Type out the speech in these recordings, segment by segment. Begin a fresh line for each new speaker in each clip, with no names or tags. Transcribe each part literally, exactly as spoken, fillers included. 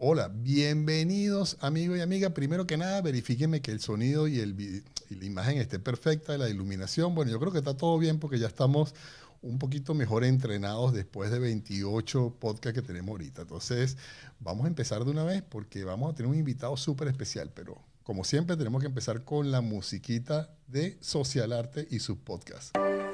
Hola, bienvenidos amigos y amigas. Primero que nada, verifíquenme que el sonido y, el, vi- y la imagen esté perfecta, la iluminación. Bueno, yo creo que está todo bien porque ya estamos un poquito mejor entrenados después de veintiocho podcasts que tenemos ahorita. Entonces, vamos a empezar de una vez porque vamos a tener un invitado súper especial, pero como siempre tenemos que empezar con la musiquita de Social Arte y sus podcasts.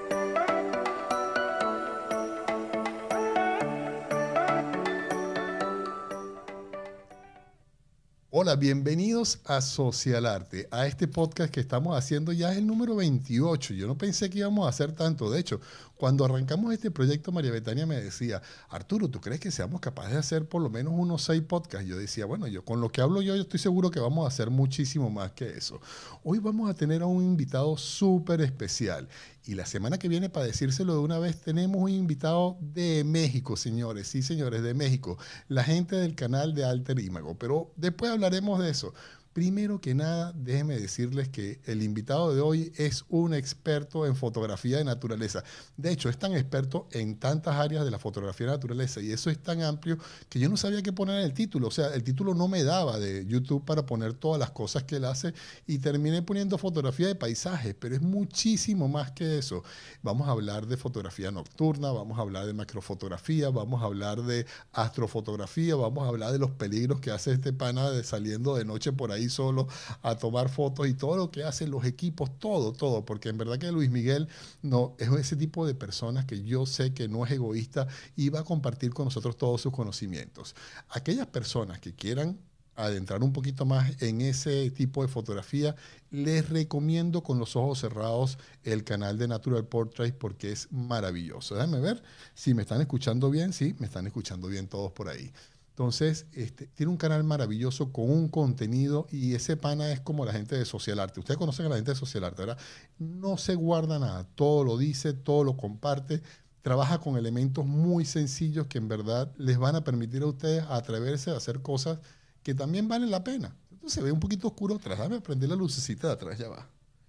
Hola, bienvenidos a Social Arte, a este podcast que estamos haciendo ya es el número veintiocho. Yo no pensé que íbamos a hacer tanto. De hecho, cuando arrancamos este proyecto, María Betania me decía, Arturo, ¿tú crees que seamos capaces de hacer por lo menos unos seis podcasts? Yo decía, bueno, yo con lo que hablo yo, yo estoy seguro que vamos a hacer muchísimo más que eso. Hoy vamos a tener a un invitado súper especial. Y la semana que viene, para decírselo de una vez, tenemos un invitado de México, señores. Sí, señores, de México, la gente del canal de Alter Imago, pero después hablaremos de eso. Primero que nada, déjenme decirles que el invitado de hoy es un experto en fotografía de naturaleza. De hecho, es tan experto en tantas áreas de la fotografía de naturaleza y eso es tan amplio que yo no sabía qué poner en el título. O sea, el título no me daba de YouTube para poner todas las cosas que él hace y terminé poniendo fotografía de paisajes, pero es muchísimo más que eso. Vamos a hablar de fotografía nocturna, vamos a hablar de macrofotografía, vamos a hablar de astrofotografía, vamos a hablar de los peligros que hace este pana de saliendo de noche por ahí solo a tomar fotos y todo lo que hacen los equipos, todo, todo, porque en verdad que Luis Miguel no es ese tipo de personas que yo sé que no es egoísta y va a compartir con nosotros todos sus conocimientos. Aquellas personas que quieran adentrar un poquito más en ese tipo de fotografía, les recomiendo con los ojos cerrados el canal de Natural Portrait porque es maravilloso. Déjenme ver si me están escuchando bien. Sí, me están escuchando bien todos por ahí. Entonces, este, tiene un canal maravilloso con un contenido y ese pana es como la gente de Social Arte. Ustedes conocen a la gente de Social Arte, ¿verdad? No se guarda nada, todo lo dice, todo lo comparte. Trabaja con elementos muy sencillos que en verdad les van a permitir a ustedes atreverse a hacer cosas que también valen la pena. Entonces se ve un poquito oscuro atrás. Dame prender la lucecita de atrás, ya va.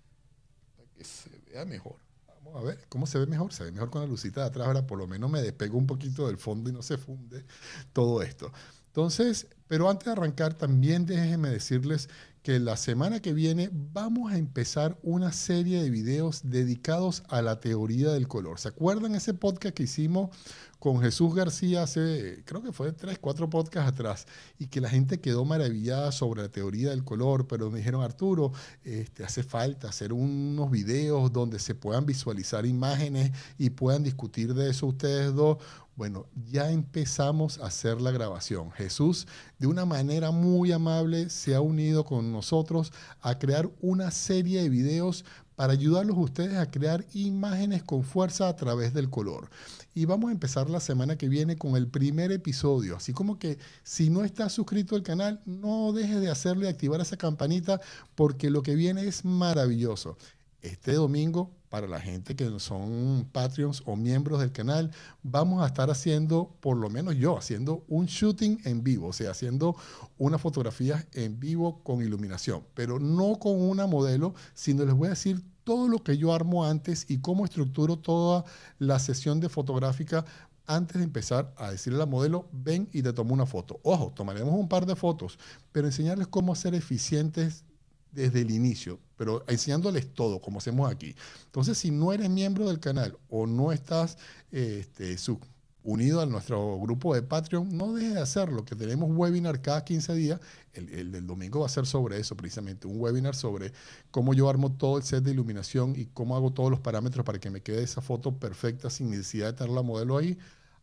Para que se vea mejor. Vamos a ver cómo se ve mejor. Se ve mejor con la lucita de atrás. Ahora por lo menos me despego un poquito del fondo y no se funde todo esto. Entonces, pero antes de arrancar, también déjenme decirles que la semana que viene vamos a empezar una serie de videos dedicados a la teoría del color. ¿Se acuerdan ese podcast que hicimos con Jesús García hace, creo que fue tres, cuatro podcasts atrás, y que la gente quedó maravillada sobre la teoría del color, pero me dijeron, Arturo, este, hace falta hacer unos videos donde se puedan visualizar imágenes y puedan discutir de eso ustedes dos? Bueno, ya empezamos a hacer la grabación. Jesús, de una manera muy amable, se ha unido con nosotros a crear una serie de videos para ayudarlos a ustedes a crear imágenes con fuerza a través del color. Y vamos a empezar la semana que viene con el primer episodio. Así como que si no estás suscrito al canal, no dejes de hacerlo y activar esa campanita porque lo que viene es maravilloso. Este domingo, para la gente que son Patreons o miembros del canal, vamos a estar haciendo, por lo menos yo, haciendo un shooting en vivo, o sea, haciendo una fotografía en vivo con iluminación, pero no con una modelo, sino les voy a decir todo lo que yo armo antes y cómo estructuro toda la sesión de fotográfica antes de empezar a decirle a la modelo, ven y te tomo una foto. Ojo, tomaremos un par de fotos, pero enseñarles cómo ser eficientes desde el inicio, pero enseñándoles todo, como hacemos aquí. Entonces, si no eres miembro del canal o no estás este, sub, unido a nuestro grupo de Patreon, no dejes de hacerlo, que tenemos webinar cada quince días. El, el del domingo va a ser sobre eso, precisamente, un webinar sobre cómo yo armo todo el set de iluminación y cómo hago todos los parámetros para que me quede esa foto perfecta sin necesidad de tener la modelo ahí.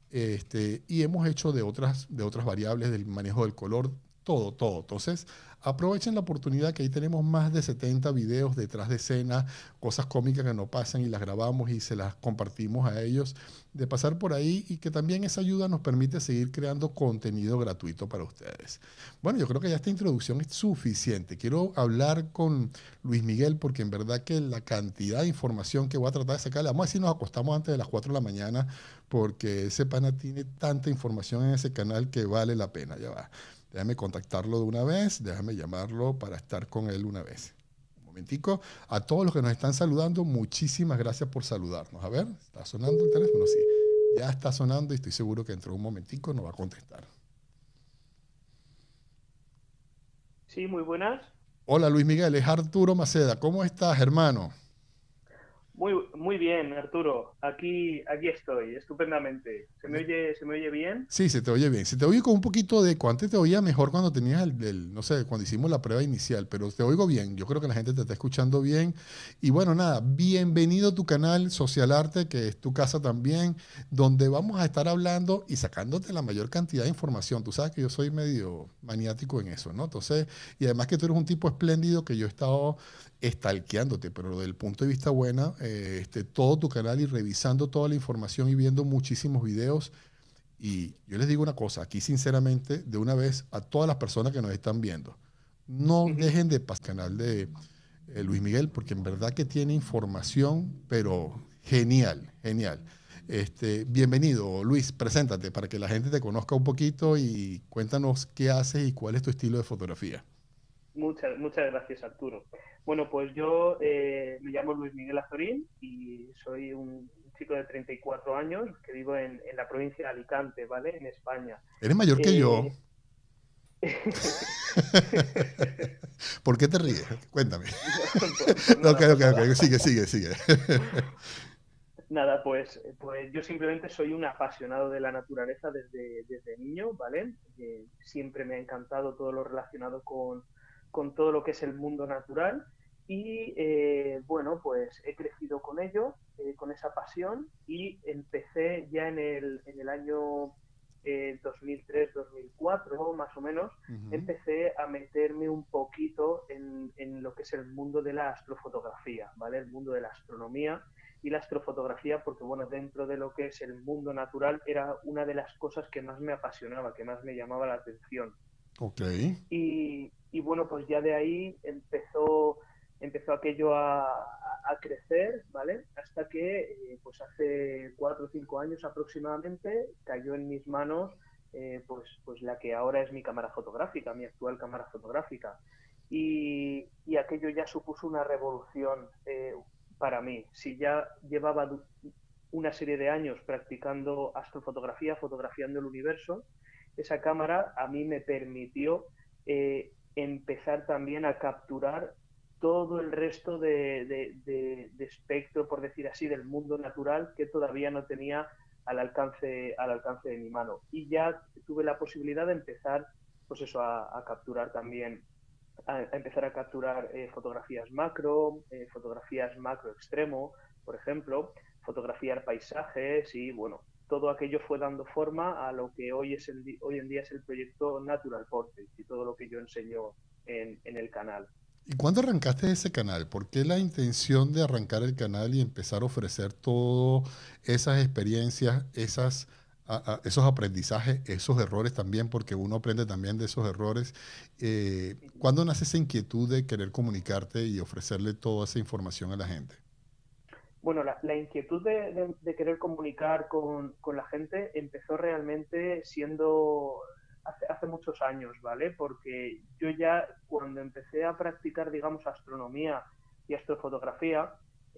Este, y hemos hecho de otras, de otras variables del manejo del color, todo, todo. Entonces, aprovechen la oportunidad que ahí tenemos más de setenta videos detrás de escena, cosas cómicas que no pasan y las grabamos y se las compartimos a ellos, de pasar por ahí y que también esa ayuda nos permite seguir creando contenido gratuito para ustedes. Bueno, yo creo que ya esta introducción es suficiente. Quiero hablar con Luis Miguel porque en verdad que la cantidad de información que voy a tratar de sacarle, vamos a decir, nos acostamos antes de las cuatro de la mañana porque ese pana tiene tanta información en ese canal que vale la pena. Ya va. Déjame contactarlo de una vez, déjame llamarlo para estar con él una vez. Un momentico. A todos los que nos están saludando, muchísimas gracias por saludarnos. A ver, ¿está sonando el teléfono? Sí. Ya está sonando y estoy seguro que dentro de un momentico nos va a contestar.
Sí, muy buenas.
Hola Luis Miguel, es Arturo Maceda. ¿Cómo estás, hermano?
Muy, muy bien, Arturo. Aquí, aquí estoy, estupendamente. ¿Se me oye, se me oye bien?
Sí, se te oye bien. Se te oye con un poquito de eco. Antes te oía mejor cuando tenías el, el- no sé, cuando hicimos la prueba inicial, pero te oigo bien. Yo creo que la gente te está escuchando bien. Y bueno, nada, bienvenido a tu canal Social Arte, que es tu casa también, donde vamos a estar hablando y sacándote la mayor cantidad de información. Tú sabes que yo soy medio maniático en eso, ¿no? Entonces, y además que tú eres un tipo espléndido que yo he estado stalkeándote, pero desde el punto de vista bueno, eh, este, todo tu canal y revisando toda la información y viendo muchísimos videos. Y yo les digo una cosa, aquí sinceramente, de una vez a todas las personas que nos están viendo, no
Ujú.
dejen de pasar al canal de eh, Luis Miguel, porque en verdad que tiene información, pero genial, genial. Este, bienvenido, Luis, preséntate para que la gente te conozca un poquito y cuéntanos qué haces y cuál es tu estilo de fotografía.
Muchas, muchas gracias, Arturo. Bueno, pues yo eh, me llamo Luis Miguel Azorín y soy un chico de treinta y cuatro años que vivo en, en la provincia de Alicante, ¿vale? En España.
Eres mayor que yo.
Eh,
¿Por qué te ríes? Cuéntame.
por, por
Ok,
nada, por
ok, ok,
nada.
sigue, sigue, sigue.
Nada, pues, pues yo simplemente soy un apasionado de la naturaleza desde, desde niño, ¿vale? Eh, siempre me ha encantado todo lo relacionado con, con todo lo que es el mundo natural y eh, bueno, pues he crecido con ello, eh, con esa pasión y empecé ya en el, en el año eh, dos mil tres, dos mil cuatro más o menos,
Ujú.
empecé a meterme un poquito en, en lo que es el mundo de la astrofotografía, ¿vale? El mundo de la astronomía y la astrofotografía, porque bueno, dentro de lo que es el mundo natural era una de las cosas que más me apasionaba, que más me llamaba la atención.
Ok.
Y, y bueno, pues ya de ahí empezó, empezó aquello a, a crecer, ¿vale? Hasta que, eh, pues hace cuatro o cinco años aproximadamente, cayó en mis manos, eh, pues, pues la que ahora es mi cámara fotográfica, mi actual cámara fotográfica. Y, y aquello ya supuso una revolución eh, para mí. Si ya llevaba una serie de años practicando astrofotografía, fotografiando el universo, esa cámara a mí me permitió eh, empezar también a capturar todo el resto de, de, de, de, espectro, por decir así, del mundo natural que todavía no tenía al alcance, al alcance de mi mano. Y ya tuve la posibilidad de empezar, pues eso, a, a capturar también, a, a, empezar a capturar eh, fotografías macro, eh, fotografías macro extremo, por ejemplo, fotografiar paisajes y, bueno, todo aquello fue dando forma a lo que hoy, es el, hoy en día es el proyecto Natural Portrait y todo lo que yo enseño en, en el canal.
¿Y cuándo arrancaste ese canal? ¿Por qué la intención de arrancar el canal y empezar a ofrecer todas esas experiencias, esas, a- a- esos aprendizajes, esos errores también, porque uno aprende también de esos errores? Eh, ¿cuándo nace esa inquietud de querer comunicarte y ofrecerle toda esa información a la gente?
Bueno, la, la inquietud de, de, de, querer comunicar con, con, la gente empezó realmente siendo hace, hace, muchos años, ¿vale? Porque yo ya cuando empecé a practicar, digamos, astronomía y astrofotografía,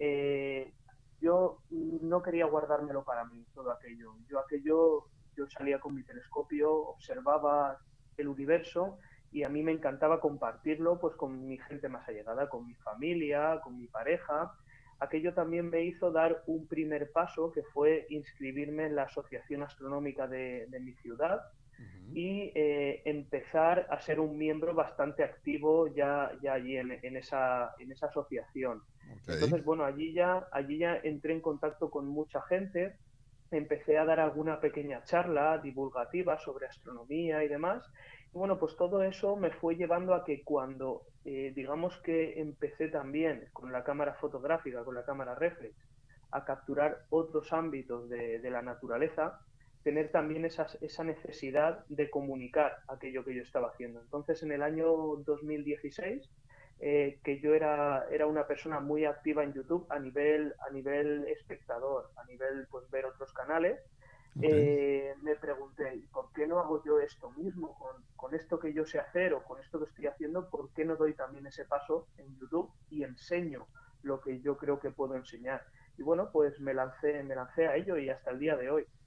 eh, yo no quería guardármelo para mí, todo aquello. Yo aquello, yo salía con mi telescopio, observaba el universo y a mí me encantaba compartirlo pues con mi gente más allegada, con mi familia, con mi pareja. Aquello también me hizo dar un primer paso, que fue inscribirme en la Asociación Astronómica de, de mi ciudad
Uh -huh.
y eh, empezar a ser un miembro bastante activo ya, ya allí en, en, esa, en esa asociación.
Okay.
Entonces, bueno, allí ya, allí ya entré en contacto con mucha gente, empecé a dar alguna pequeña charla divulgativa sobre astronomía y demás. Y bueno, pues todo eso me fue llevando a que cuando, eh, digamos que empecé también con la cámara fotográfica, con la cámara reflex, a capturar otros ámbitos de, de la naturaleza, tener también esas, esa necesidad de comunicar aquello que yo estaba haciendo. Entonces, en el año dos mil dieciséis, eh, que yo era, era una persona muy activa en YouTube a nivel, a nivel espectador, a nivel pues ver otros canales,
Okay.
eh, me pregunté, ¿por qué no hago yo esto mismo? Con, con esto que yo sé hacer o con esto que estoy haciendo, ¿por qué no doy también ese paso en YouTube y enseño lo que yo creo que puedo enseñar? Y bueno, pues me lancé, me lancé a ello y hasta el día de hoy.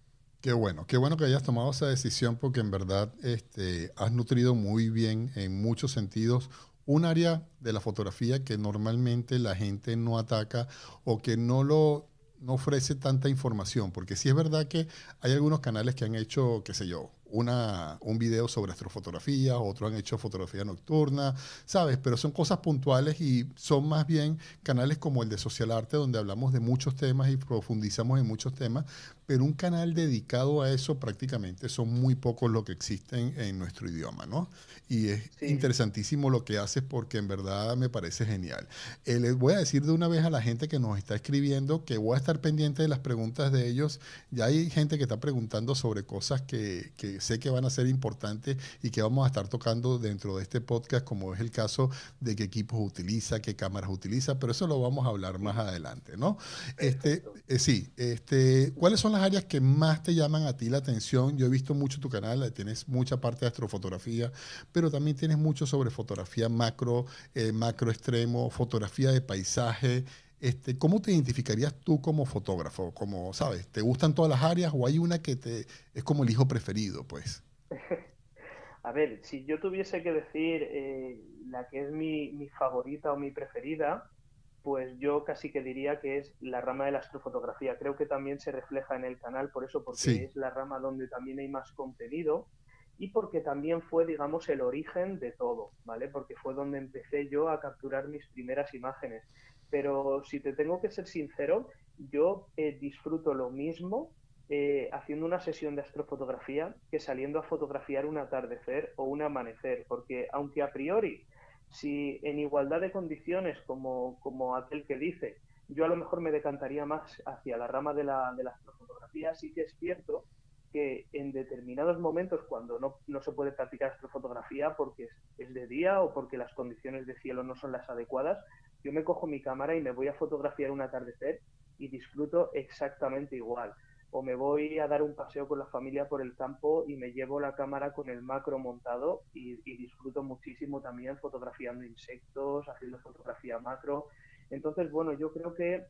Qué bueno, qué bueno que hayas tomado esa decisión porque en verdad este, has nutrido muy bien en muchos sentidos un área de la fotografía que normalmente la gente no ataca o que no lo no ofrece tanta información, porque sí es verdad que hay algunos canales que han hecho, qué sé yo, una, un video sobre astrofotografía, otros han hecho fotografía nocturna, ¿sabes? Pero son cosas puntuales y son más bien canales como el de Social Arte, donde hablamos de muchos temas y profundizamos en muchos temas, pero un canal dedicado a eso prácticamente son muy pocos los que existen en nuestro idioma, ¿no? Y es
Sí,
interesantísimo lo que haces porque en verdad me parece genial. Eh, les voy a decir de una vez a la gente que nos está escribiendo que voy a estar pendiente de las preguntas de ellos. Ya hay gente que está preguntando sobre cosas que, que sé que van a ser importantes y que vamos a estar tocando dentro de este podcast, como es el caso de qué equipos utiliza, qué cámaras utiliza, pero eso lo vamos a hablar más
sí,
adelante, ¿no? Este,
perfecto.
eh, sí, este, ¿cuáles son las áreas que más te llaman a ti la atención? Yo he visto mucho tu canal, eh, tienes mucha parte de astrofotografía, pero también tienes mucho sobre fotografía macro, eh, macro extremo, fotografía de paisaje. Este, ¿cómo te identificarías tú como fotógrafo? Como, ¿sabes? ¿Te gustan todas las áreas o hay una que te es como el hijo preferido, pues?
A ver, si yo tuviese que decir eh, la que es mi, mi favorita o mi preferida, pues yo casi que diría que es la rama de la astrofotografía. Creo que también se refleja en el canal por eso, porque
Sí,
es la rama donde también hay más contenido y porque también fue, digamos, el origen de todo, ¿vale? Porque fue donde empecé yo a capturar mis primeras imágenes. Pero si te tengo que ser sincero, yo eh, disfruto lo mismo eh, haciendo una sesión de astrofotografía que saliendo a fotografiar un atardecer o un amanecer, porque aunque a priori, si en igualdad de condiciones como, como aquel que dice, yo a lo mejor me decantaría más hacia la rama de la, de la astrofotografía, sí que es cierto que en determinados momentos cuando no, no se puede practicar astrofotografía porque es, es de día o porque las condiciones de cielo no son las adecuadas, yo me cojo mi cámara y me voy a fotografiar un atardecer y disfruto exactamente igual. O me voy a dar un paseo con la familia por el campo y me llevo la cámara con el macro montado y, y disfruto muchísimo también fotografiando insectos, haciendo fotografía macro. Entonces, bueno, yo creo que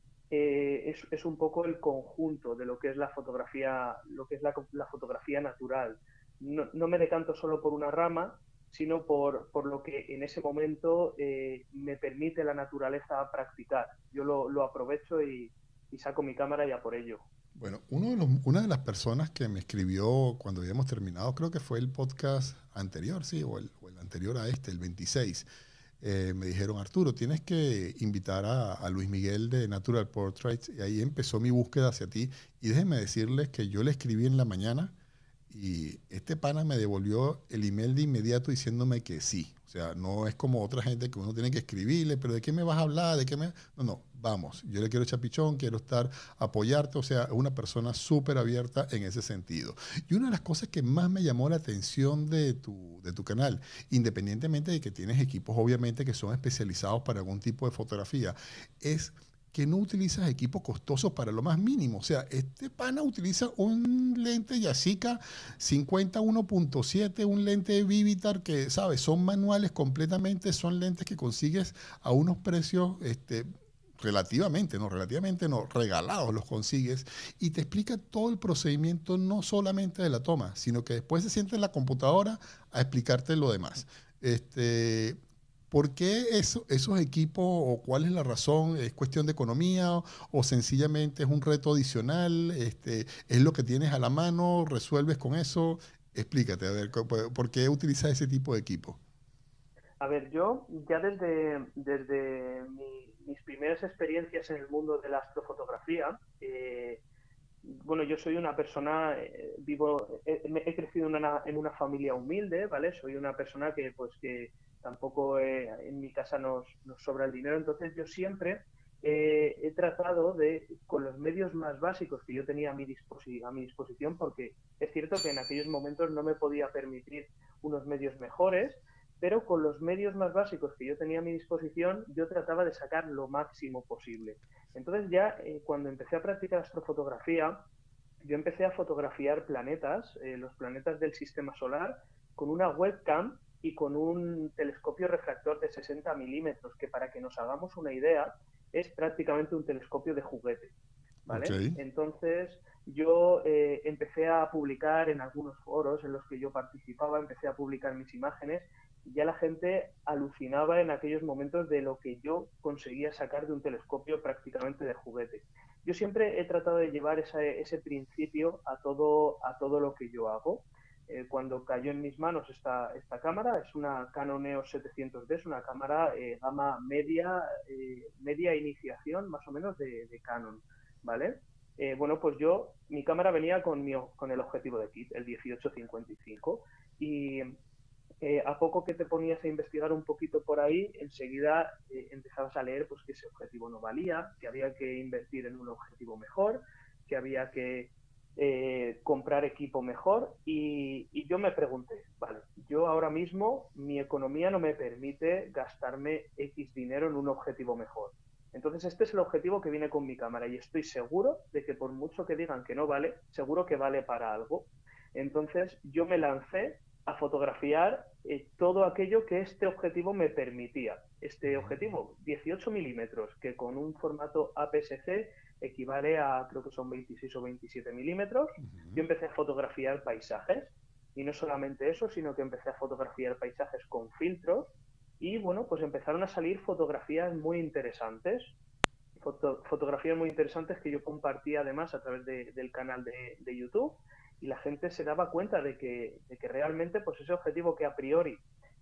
eh, es, es, un poco el conjunto de lo que es la fotografía, lo que es la, la fotografía natural. No, no, me decanto solo por una rama, sino por, por lo que en ese momento eh, me permite la naturaleza practicar. Yo lo, lo aprovecho y, y, saco mi cámara ya por ello.
bueno, uno de los, una de las personas que me escribió cuando habíamos terminado, creo que fue el podcast anterior, sí, o el, o el anterior a este, el veintiséis, eh, me dijeron, Arturo, tienes que invitar a, a Luis Miguel de Natural Portraits, y ahí empezó mi búsqueda hacia ti, y déjenme decirles que yo le escribí en la mañana, y este pana me devolvió el email de inmediato diciéndome que sí. O sea, no es como otra gente que uno tiene que escribirle, pero ¿de qué me vas a hablar? ¿De qué me...? No, no, vamos. Yo le quiero echar pichón, quiero estar, apoyarte. O sea, es una persona súper abierta en ese sentido. Y una de las cosas que más me llamó la atención de tu, de tu canal, independientemente de que tienes equipos, obviamente, que son especializados para algún tipo de fotografía, es que no utilizas equipos costosos para lo más mínimo. O sea, este pana utiliza un lente Yashica cincuenta uno punto siete, un lente Vivitar que, ¿sabes? Son manuales completamente, son lentes que consigues a unos precios este, relativamente, no, relativamente no, regalados los consigues y te explica todo el procedimiento, no solamente de la toma, sino que después se sienta en la computadora a explicarte lo demás. Este, ¿Por qué eso, esos equipos o cuál es la razón? ¿Es cuestión de economía o, o sencillamente es un reto adicional? Este, ¿Es lo que tienes a la mano? ¿Resuelves con eso? Explícate, a ver, ¿por qué utilizas ese tipo de equipo?
A ver, yo ya desde, desde mi, mis primeras experiencias en el mundo de la astrofotografía, eh, bueno, yo soy una persona, eh, vivo, he, he crecido en una, en una familia humilde, ¿vale? Soy una persona que, pues, que tampoco eh, en mi casa nos, nos sobra el dinero, entonces yo siempre eh, he tratado de, con los medios más básicos que yo tenía a mi, disposi a mi disposición, porque es cierto que en aquellos momentos no me podía permitir unos medios mejores, pero con los medios más básicos que yo tenía a mi disposición, yo trataba de sacar lo máximo posible. Entonces ya eh, cuando empecé a practicar astrofotografía, yo empecé a fotografiar planetas, eh, los planetas del sistema solar, con una webcam y con un telescopio refractor de sesenta milímetros, que para que nos hagamos una idea, es prácticamente un telescopio de juguete.
Ok.
¿Vale? Entonces, yo eh, empecé a publicar en algunos foros en los que yo participaba, empecé a publicar mis imágenes y ya la gente alucinaba en aquellos momentos de lo que yo conseguía sacar de un telescopio prácticamente de juguete. Yo siempre he tratado de llevar esa, ese principio a todo, a todo lo que yo hago. Eh, cuando cayó en mis manos esta, esta cámara, es una Canon E O S setecientos D, es una cámara eh, gama media, eh, media iniciación más o menos de, de Canon, ¿vale? Eh, bueno, pues yo, mi cámara venía con, mi, con el objetivo de kit, el dieciocho cincuenta y cinco, y eh, a poco que te ponías a investigar un poquito por ahí, enseguida eh, empezabas a leer pues, que ese objetivo no valía, que había que invertir en un objetivo mejor, que había que eh, comprar equipo mejor, y, y yo me pregunté, vale, yo ahora mismo mi economía no me permite gastarme X dinero en un objetivo mejor. Entonces este es el objetivo que viene con mi cámara y estoy seguro de que por mucho que digan que no vale, seguro que vale para algo. Entonces yo me lancé a fotografiar eh, todo aquello que este objetivo me permitía. Este objetivo, dieciocho milímetros, que con un formato A P S C equivale a, creo que son veintiséis o veintisiete milímetros. Yo empecé a fotografiar paisajes y no solamente eso, sino que empecé a fotografiar paisajes con filtros. Y bueno, pues empezaron a salir fotografías muy interesantes, foto, fotografías muy interesantes que yo compartía además a través de, del canal de, de YouTube, y la gente se daba cuenta de que, de que realmente pues ese objetivo que a priori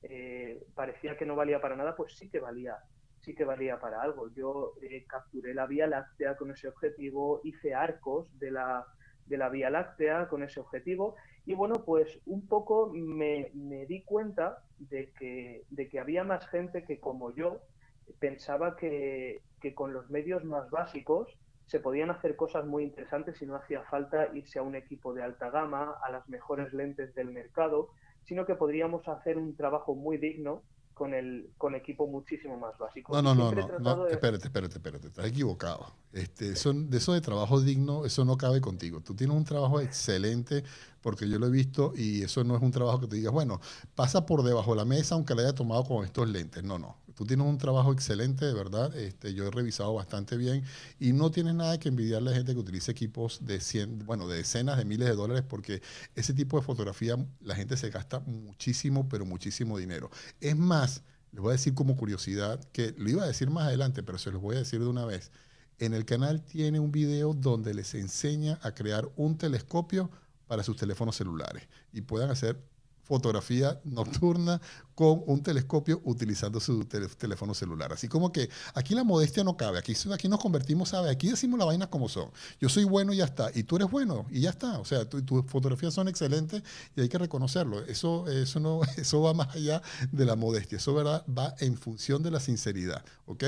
eh, parecía que no valía para nada, pues sí que valía, sí que valía para algo. Yo eh, capturé la Vía Láctea con ese objetivo, hice arcos de la, de la Vía Láctea con ese objetivo. Y bueno, pues un poco me, me di cuenta de que, de que había más gente que como yo pensaba que, que con los medios más básicos se podían hacer cosas muy interesantes y no hacía falta irse a un equipo de alta gama, a las mejores lentes del mercado, sino que podríamos hacer un trabajo muy digno con el con equipo muchísimo más básico.
No,
Y
no, no,
siempre he
no, no,
tratado de...
espérate, espérate, espérate, estás equivocado. Este, eso, de eso de trabajo digno, eso no cabe contigo. Tú tienes un trabajo excelente, porque yo lo he visto, y eso no es un trabajo que te digas, bueno, pasa por debajo de la mesa aunque la haya tomado con estos lentes. No, no. Tú tienes un trabajo excelente, de verdad. Este, yo he revisado bastante bien y no tienes nada que envidiarle a gente que utilice equipos de cien, bueno, de decenas de miles de dólares, porque ese tipo de fotografía la gente se gasta muchísimo, pero muchísimo dinero. Es más, les voy a decir como curiosidad, que lo iba a decir más adelante, pero se los voy a decir de una vez. En el canal tiene un video donde les enseña a crear un telescopio para sus teléfonos celulares y puedan hacer fotografía nocturna con un telescopio utilizando su tel teléfono celular. Así como que aquí la modestia no cabe, aquí, aquí nos convertimos, ¿sabes? Aquí decimos las vainas como son. Yo soy bueno y ya está, y tú eres bueno y ya está. O sea, tu, tus fotografías son excelentes y hay que reconocerlo. Eso, eso, no, eso va más allá de la modestia, eso, ¿verdad?, va en función de la sinceridad, ¿ok?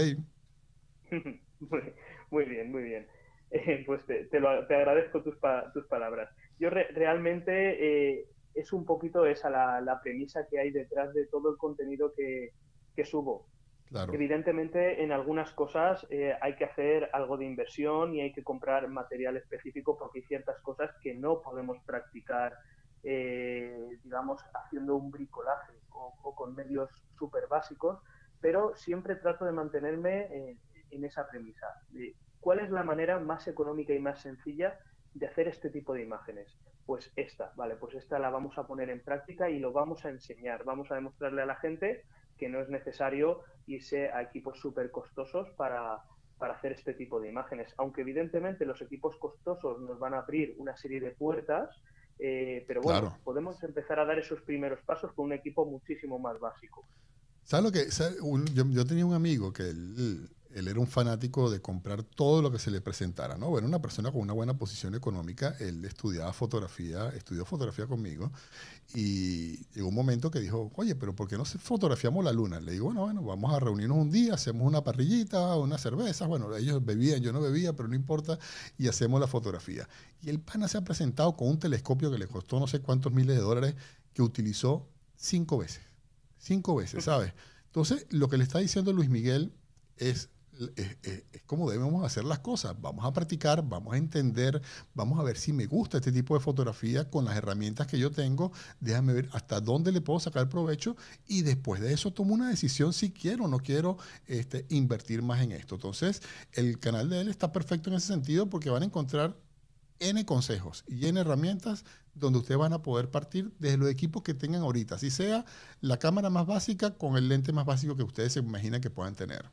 Muy, muy bien, muy bien. Eh, pues te, te, lo, te agradezco tus, pa, tus palabras. Yo re, realmente eh, es un poquito esa la, la premisa que hay detrás de todo el contenido que, que subo.
Claro.
Evidentemente, en algunas cosas eh, hay que hacer algo de inversión y hay que comprar material específico porque hay ciertas cosas que no podemos practicar, eh, digamos, haciendo un bricolaje o, o con medios súper básicos, pero siempre trato de mantenerme eh, en esa premisa. De ¿cuál es la manera más económica y más sencilla de hacer este tipo de imágenes? Pues esta, vale, pues esta la vamos a poner en práctica y lo vamos a enseñar. Vamos a demostrarle a la gente que no es necesario irse a equipos súper costosos para, para hacer este tipo de imágenes. Aunque evidentemente los equipos costosos nos van a abrir una serie de puertas, eh, pero bueno,
Claro.
podemos empezar a dar esos primeros pasos con un equipo muchísimo más básico.
¿Sabes lo que? ¿Sabe? Un, yo, yo tenía un amigo que él, él era un fanático de comprar todo lo que se le presentara, ¿no? Bueno, una persona con una buena posición económica, él estudiaba fotografía, estudió fotografía conmigo, y llegó un momento que dijo, oye, pero ¿por qué no fotografiamos la luna? Le digo, bueno, bueno, vamos a reunirnos un día, hacemos una parrillita, unas cervezas, bueno, ellos bebían, yo no bebía, pero no importa, y hacemos la fotografía. Y el pana se ha presentado con un telescopio que le costó no sé cuántos miles de dólares, que utilizó cinco veces. Cinco veces, ¿sabes? Entonces, lo que le está diciendo Luis Miguel es, es, es, es cómo debemos hacer las cosas. Vamos a practicar, vamos a entender, vamos a ver si me gusta este tipo de fotografía con las herramientas que yo tengo. Déjame ver hasta dónde le puedo sacar provecho y después de eso tomo una decisión si quiero o no quiero este, invertir más en esto. Entonces, el canal de él está perfecto en ese sentido porque van a encontrar N consejos y N herramientas donde ustedes van a poder partir desde los equipos que tengan ahorita, así sea la cámara más básica con el lente más básico que ustedes se imaginan que puedan tener.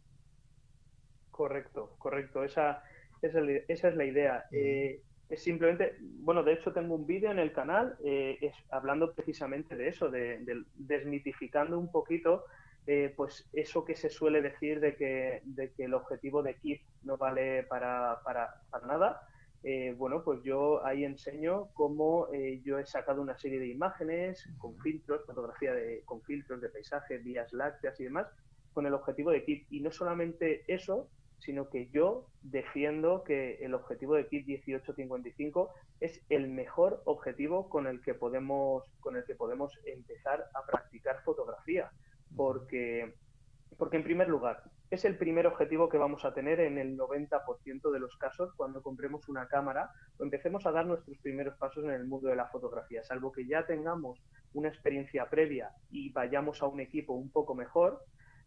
Correcto, correcto. Esa, esa, es la- esa es la idea. Eh, es simplemente, bueno, de hecho tengo un vídeo en el canal eh, es, hablando precisamente de eso, de, de- desmitificando un poquito, eh, pues eso que se suele decir de que, de que el objetivo de kit no vale para, para, para nada. Eh, bueno, pues yo ahí enseño cómo eh, yo he sacado una serie de imágenes con filtros, fotografía de, con filtros de paisaje, vías lácteas y demás, con el objetivo de kit. Y no solamente eso, sino que yo defiendo que el objetivo de kit dieciocho cincuenta y cinco es el mejor objetivo con el que podemos, con el que podemos empezar a practicar fotografía, porque, porque en primer lugar, es el primer objetivo que vamos a tener en el noventa por ciento de los casos cuando compremos una cámara o empecemos a dar nuestros primeros pasos en el mundo de la fotografía, salvo que ya tengamos una experiencia previa y vayamos a un equipo un poco mejor.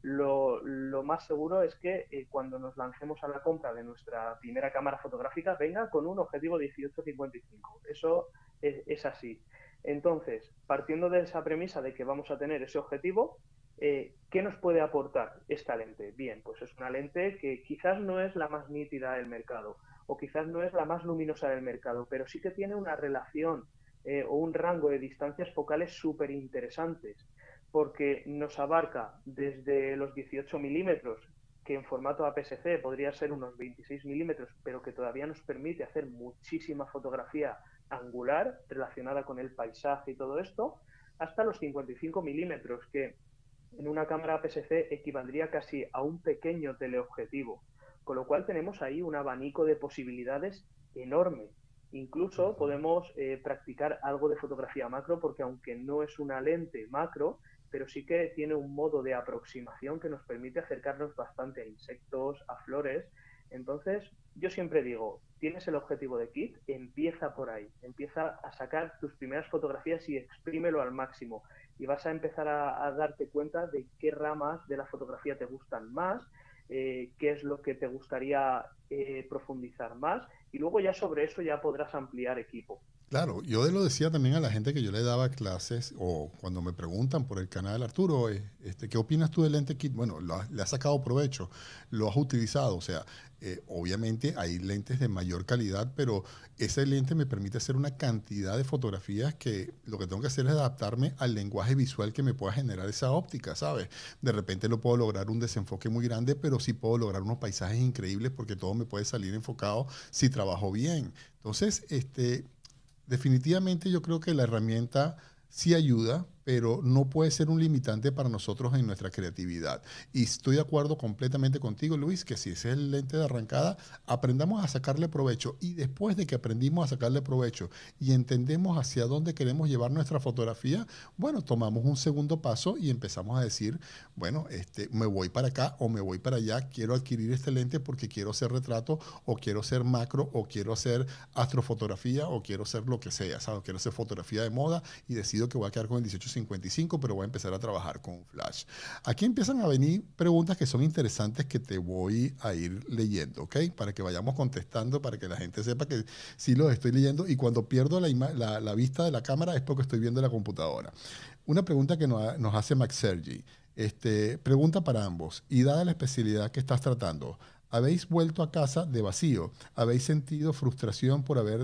Lo, lo, más seguro es que eh, cuando nos lancemos a la compra de nuestra primera cámara fotográfica venga con un objetivo dieciocho cincuenta y cinco. Eso es, es así. Entonces, partiendo de esa premisa de que vamos a tener ese objetivo, eh, ¿qué nos puede aportar esta lente? Bien, pues es una lente que quizás no es la más nítida del mercado o quizás no es la más luminosa del mercado, pero sí que tiene una relación eh, o un rango de distancias focales súper interesantes, porque nos abarca desde los dieciocho milímetros, que en formato A P S C podría ser unos veintiséis milímetros, pero que todavía nos permite hacer muchísima fotografía angular relacionada con el paisaje y todo esto, hasta los cincuenta y cinco milímetros, que en una cámara A P S C equivaldría casi a un pequeño teleobjetivo, con lo cual tenemos ahí un abanico de posibilidades enorme. Incluso podemos eh, practicar algo de fotografía macro, porque aunque no es una lente macro, pero sí que tiene un modo de aproximación que nos permite acercarnos bastante a insectos, a flores. Entonces, yo siempre digo, tienes el objetivo de kit, empieza por ahí, empieza a sacar tus primeras fotografías y exprímelo al máximo. Y vas a empezar a, a darte cuenta de qué ramas de la fotografía te gustan más, eh, qué es lo que te gustaría eh, profundizar más, y luego ya sobre eso ya podrás ampliar equipo.
Claro, yo lo decía también a la gente que yo le daba clases o cuando me preguntan por el canal Arturo, eh, este, ¿qué opinas tú del lente kit? Bueno, lo has- le has sacado provecho, lo has utilizado, o sea, eh, obviamente hay lentes de mayor calidad, pero ese lente me permite hacer una cantidad de fotografías que lo que tengo que hacer es adaptarme al lenguaje visual que me pueda generar esa óptica, ¿sabes? De repente no puedo lograr un desenfoque muy grande, pero sí puedo lograr unos paisajes increíbles porque todo me puede salir enfocado si trabajo bien. Entonces, este definitivamente yo creo que la herramienta sí ayuda, pero no puede ser un limitante para nosotros en nuestra creatividad. Y estoy de acuerdo completamente contigo, Luis, que si ese es el lente de arrancada, aprendamos a sacarle provecho. Y después de que aprendimos a sacarle provecho y entendemos hacia dónde queremos llevar nuestra fotografía, bueno, tomamos un segundo paso y empezamos a decir, bueno, este, me voy para acá o me voy para allá, quiero adquirir este lente porque quiero hacer retrato o quiero hacer macro o quiero hacer astrofotografía o quiero hacer lo que sea, ¿sabes? Quiero hacer fotografía de moda y decido que voy a quedar con el dieciocho cincuenta y cinco, pero voy a empezar a trabajar con flash. Aquí empiezan a venir preguntas que son interesantes que te voy a ir leyendo, ¿ok? Para que vayamos contestando, para que la gente sepa que sí los estoy leyendo y cuando pierdo la, la, la vista de la cámara es porque estoy viendo la computadora. Una pregunta que nos, nos hace Max Sergi. Este, pregunta para ambos. Y dada la especialidad que estás tratando, ¿habéis vuelto a casa de vacío? ¿Habéis sentido frustración por haber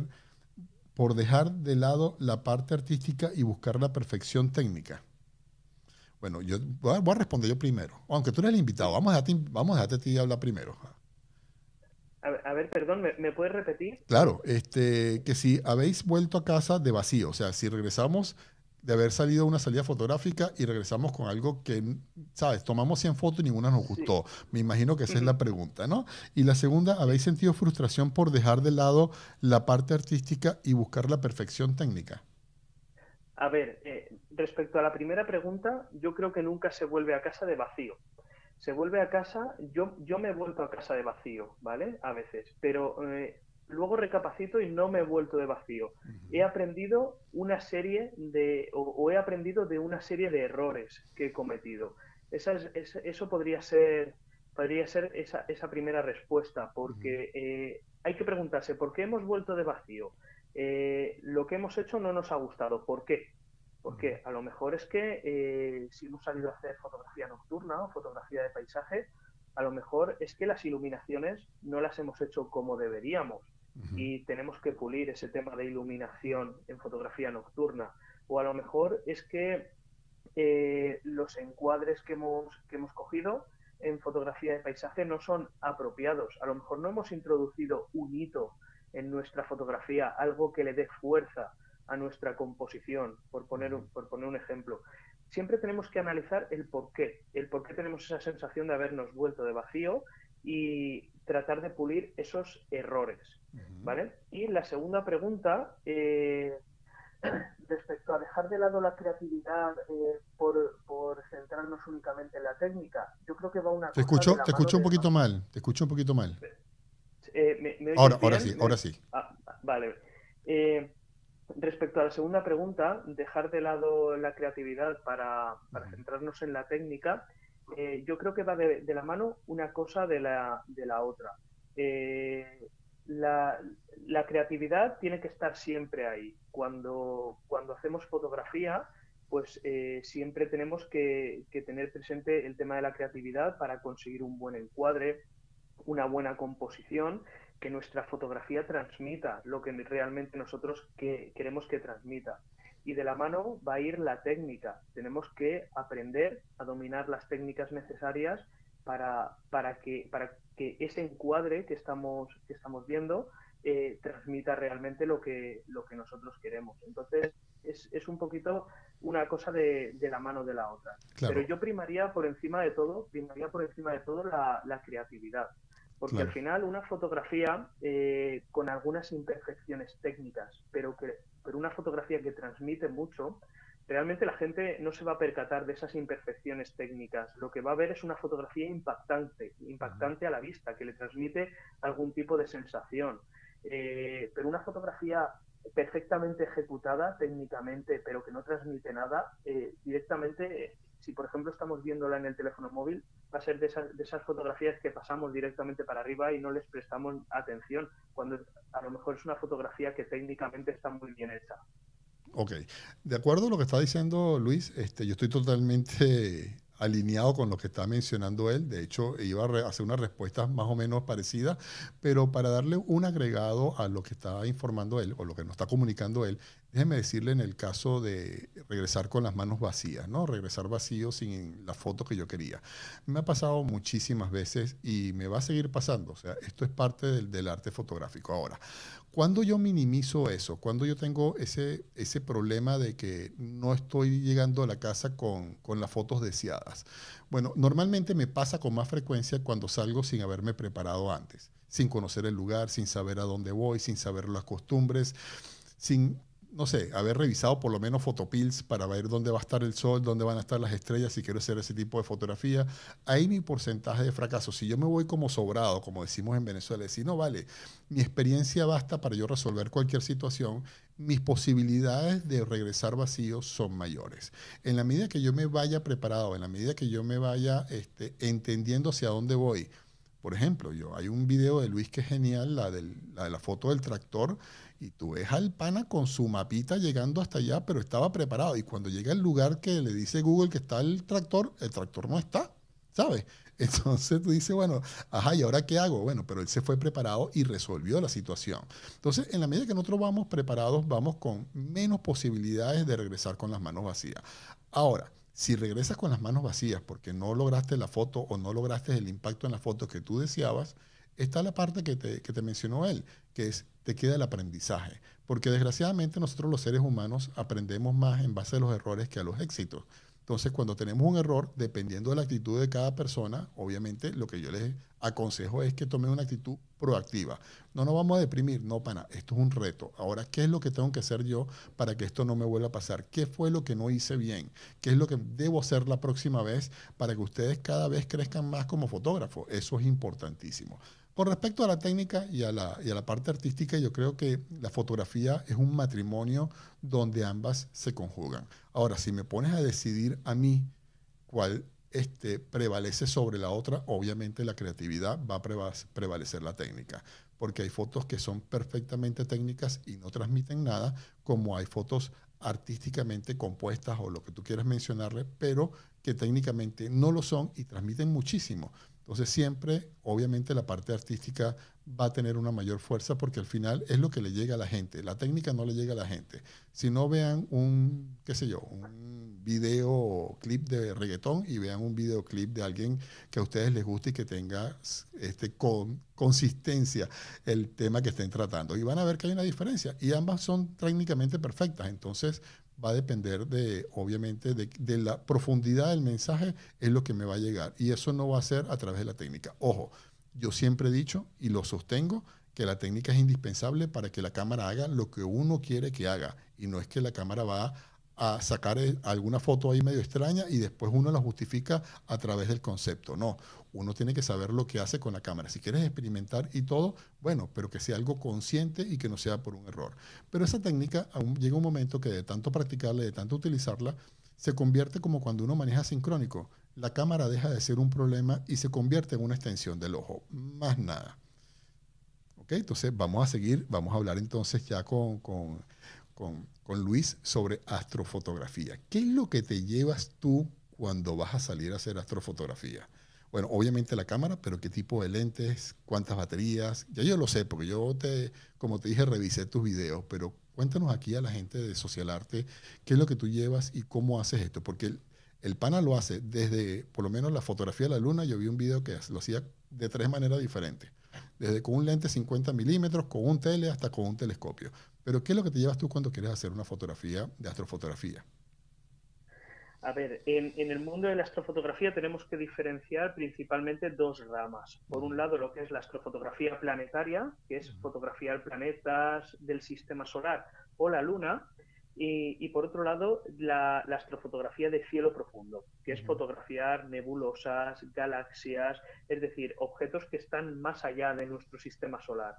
por dejar de lado la parte artística y buscar la perfección técnica? Bueno, yo voy a, voy a responder yo primero, aunque tú eres el invitado,
Sí.
vamos a dejarte, vamos a dejarte a ti hablar primero.
A ver, a ver perdón, ¿me, ¿me puedes repetir?
Claro, este, que si habéis vuelto a casa de vacío, o sea, si regresamos de haber salido a una salida fotográfica y regresamos con algo que, ¿sabes? Tomamos cien fotos y ninguna nos
Sí.
gustó. Me imagino que esa es la pregunta, ¿no? Y la segunda, ¿habéis sentido frustración por dejar de lado la parte artística y buscar la perfección técnica?
A ver, eh, respecto a la primera pregunta, yo creo que nunca se vuelve a casa de vacío. Se vuelve a casa, yo, yo me he vuelto a casa de vacío, ¿vale? A veces, pero eh, luego recapacito y no me he vuelto de vacío. He
Ujú.
aprendido una serie de, o, o he aprendido de una serie de errores que he cometido. Esa es, es, eso podría ser, podría ser esa, esa primera respuesta,
Ujú.
porque eh, hay que preguntarse, ¿por qué hemos vuelto de vacío? Eh, lo que hemos hecho no nos ha gustado. ¿Por qué? Porque a lo mejor es que eh, si hemos salido a hacer fotografía nocturna o fotografía de paisaje, a lo mejor es que las iluminaciones no las hemos hecho como deberíamos
Uh-huh.
y tenemos que pulir ese tema de iluminación en fotografía nocturna. O a lo mejor es que eh, los encuadres que hemos, que hemos cogido en fotografía de paisaje no son apropiados. A lo mejor no hemos introducido un hito en nuestra fotografía, algo que le dé fuerza a nuestra composición, por poner un, por poner un ejemplo. Siempre tenemos que analizar el por qué, el por qué tenemos esa sensación de habernos vuelto de vacío y tratar de pulir esos errores, ¿vale? Y la segunda pregunta, eh, respecto a dejar de lado la creatividad eh, por, por centrarnos únicamente en la técnica, yo creo que va una
Te
cosa
escucho,
de la
te
mano
escucho un
de...
poquito mal, te escucho un poquito mal.
Eh, ¿me, me oyes
Ahora,
bien?
ahora sí,
¿Me...
ahora sí.
Ah, vale. Eh, respecto a la segunda pregunta, dejar de lado la creatividad para, para centrarnos en la técnica, eh, yo creo que va de, de la mano una cosa de la, de la otra. Eh, la, la creatividad tiene que estar siempre ahí. Cuando, cuando hacemos fotografía, pues eh, siempre tenemos que, que tener presente el tema de la creatividad para conseguir un buen encuadre, una buena composición, que nuestra fotografía transmita lo que realmente nosotros que queremos que transmita. Y de la mano va a ir la técnica. Tenemos que aprender a dominar las técnicas necesarias para, para, que, para que ese encuadre que estamos, que estamos viendo eh, transmita realmente lo que, lo que nosotros queremos. Entonces, es, es un poquito una cosa de, de la mano de la otra.
Claro.
Pero yo primaría por encima de todo, primaría por encima de todo la, la creatividad. Porque
Claro.
al final una fotografía eh, con algunas imperfecciones técnicas, pero, que, pero una fotografía que transmite mucho, realmente la gente no se va a percatar de esas imperfecciones técnicas. Lo que va a ver es una fotografía impactante, impactante a la vista, que le transmite algún tipo de sensación. Eh, pero una fotografía perfectamente ejecutada técnicamente, pero que no transmite nada, eh, directamente... Eh, si por ejemplo estamos viéndola en el teléfono móvil, va a ser de esas, de esas fotografías que pasamos directamente para arriba y no les prestamos atención, cuando a lo mejor es una fotografía que técnicamente está muy bien hecha.
Ok, de acuerdo a lo que está diciendo Luis, este, yo estoy totalmente alineado con lo que está mencionando él. De hecho, iba a hacer una respuesta más o menos parecida, pero para darle un agregado a lo que está informando él o lo que nos está comunicando él, déjeme decirle en el caso de regresar con las manos vacías, ¿no? Regresar vacío sin la foto que yo quería. Me ha pasado muchísimas veces y me va a seguir pasando. O sea, esto es parte del, del arte fotográfico. Ahora, cuando yo minimizo eso, cuando yo tengo ese, ese problema de que no estoy llegando a la casa con, con las fotos deseadas, bueno, normalmente me pasa con más frecuencia cuando salgo sin haberme preparado antes, sin conocer el lugar, sin saber a dónde voy, sin saber las costumbres, sin, no sé, haber revisado por lo menos Photopills para ver dónde va a estar el sol, dónde van a estar las estrellas, si quiero hacer ese tipo de fotografía. Ahí mi porcentaje de fracaso, si yo me voy como sobrado, como decimos en Venezuela, decir, no, vale, mi experiencia basta para yo resolver cualquier situación, mis posibilidades de regresar vacíos son mayores. En la medida que yo me vaya preparado, en la medida que yo me vaya este, entendiendo hacia dónde voy. Por ejemplo, yo, hay un video de Luis que es genial, la, del, la de la foto del tractor, y tú ves al pana con su mapita llegando hasta allá, pero estaba preparado. Y cuando llega al lugar que le dice Google que está el tractor, el tractor no está, ¿sabes? Entonces tú dices, bueno, ajá, ¿y ahora qué hago? Bueno, pero él se fue preparado y resolvió la situación. Entonces, en la medida que nosotros vamos preparados, vamos con menos posibilidades de regresar con las manos vacías. Ahora, si regresas con las manos vacías porque no lograste la foto o no lograste el impacto en la foto que tú deseabas, está la parte que te, que te mencionó él, que es, te queda el aprendizaje. Porque desgraciadamente nosotros los seres humanos aprendemos más en base a los errores que a los éxitos. Entonces, cuando tenemos un error, dependiendo de la actitud de cada persona, obviamente lo que yo les aconsejo es que tomen una actitud proactiva. No nos vamos a deprimir, no, pana, esto es un reto. Ahora, ¿qué es lo que tengo que hacer yo para que esto no me vuelva a pasar? ¿Qué fue lo que no hice bien? ¿Qué es lo que debo hacer la próxima vez para que ustedes cada vez crezcan más como fotógrafos? Eso es importantísimo. Con respecto a la técnica y a la, y a la parte artística, yo creo que la fotografía es un matrimonio donde ambas se conjugan. Ahora, si me pones a decidir a mí cuál este, prevalece sobre la otra, obviamente la creatividad va a prevalecer la técnica. porque hay fotos que son perfectamente técnicas y no transmiten nada, como hay fotos artísticamente compuestas o lo que tú quieras mencionarle, pero que técnicamente no lo son y transmiten muchísimo. Entonces siempre, obviamente, la parte artística va a tener una mayor fuerza porque al final es lo que le llega a la gente. La técnica no le llega a la gente. Si no vean un, qué sé yo, un video o clip de reggaetón y vean un videoclip de alguien que a ustedes les guste y que tenga este, con, consistencia el tema que estén tratando. Y van a ver que hay una diferencia. Y ambas son técnicamente perfectas. Entonces va a depender de, obviamente, de, de la profundidad del mensaje es lo que me va a llegar. Y eso no va a ser a través de la técnica. Ojo, yo siempre he dicho y lo sostengo que la técnica es indispensable para que la cámara haga lo que uno quiere que haga. Y no es que la cámara va a sacar eh, alguna foto ahí medio extraña y después uno la justifica a través del concepto. No, uno tiene que saber lo que hace con la cámara. Si quieres experimentar y todo, bueno, pero que sea algo consciente y que no sea por un error. Pero esa técnica aún llega un momento que de tanto practicarla, de tanto utilizarla, se convierte como cuando uno maneja sincrónico. La cámara deja de ser un problema y se convierte en una extensión del ojo, más nada. ¿Ok? Entonces vamos a seguir, vamos a hablar entonces ya con, con, con, con Luis sobre astrofotografía. ¿Qué es lo que te llevas tú cuando vas a salir a hacer astrofotografía? Bueno, obviamente la cámara, pero ¿qué tipo de lentes? ¿Cuántas baterías? Ya yo lo sé, porque yo te, como te dije, revisé tus videos, pero cuéntanos aquí a la gente de Social Arte qué es lo que tú llevas y cómo haces esto, porque el, el pana lo hace desde, por lo menos la fotografía de la luna, yo vi un video que lo hacía de tres maneras diferentes, desde con un lente cincuenta milímetros, con un tele, hasta con un telescopio. Pero ¿qué es lo que te llevas tú cuando quieres hacer una fotografía de astrofotografía?
A ver, en, en el mundo de la astrofotografía tenemos que diferenciar principalmente dos ramas. Por un lado, lo que es la astrofotografía planetaria, que es fotografiar planetas del sistema solar o la Luna, y, y por otro lado, la, la astrofotografía de cielo profundo, que es
Ujú,
fotografiar nebulosas, galaxias, es decir, objetos que están más allá de nuestro sistema solar.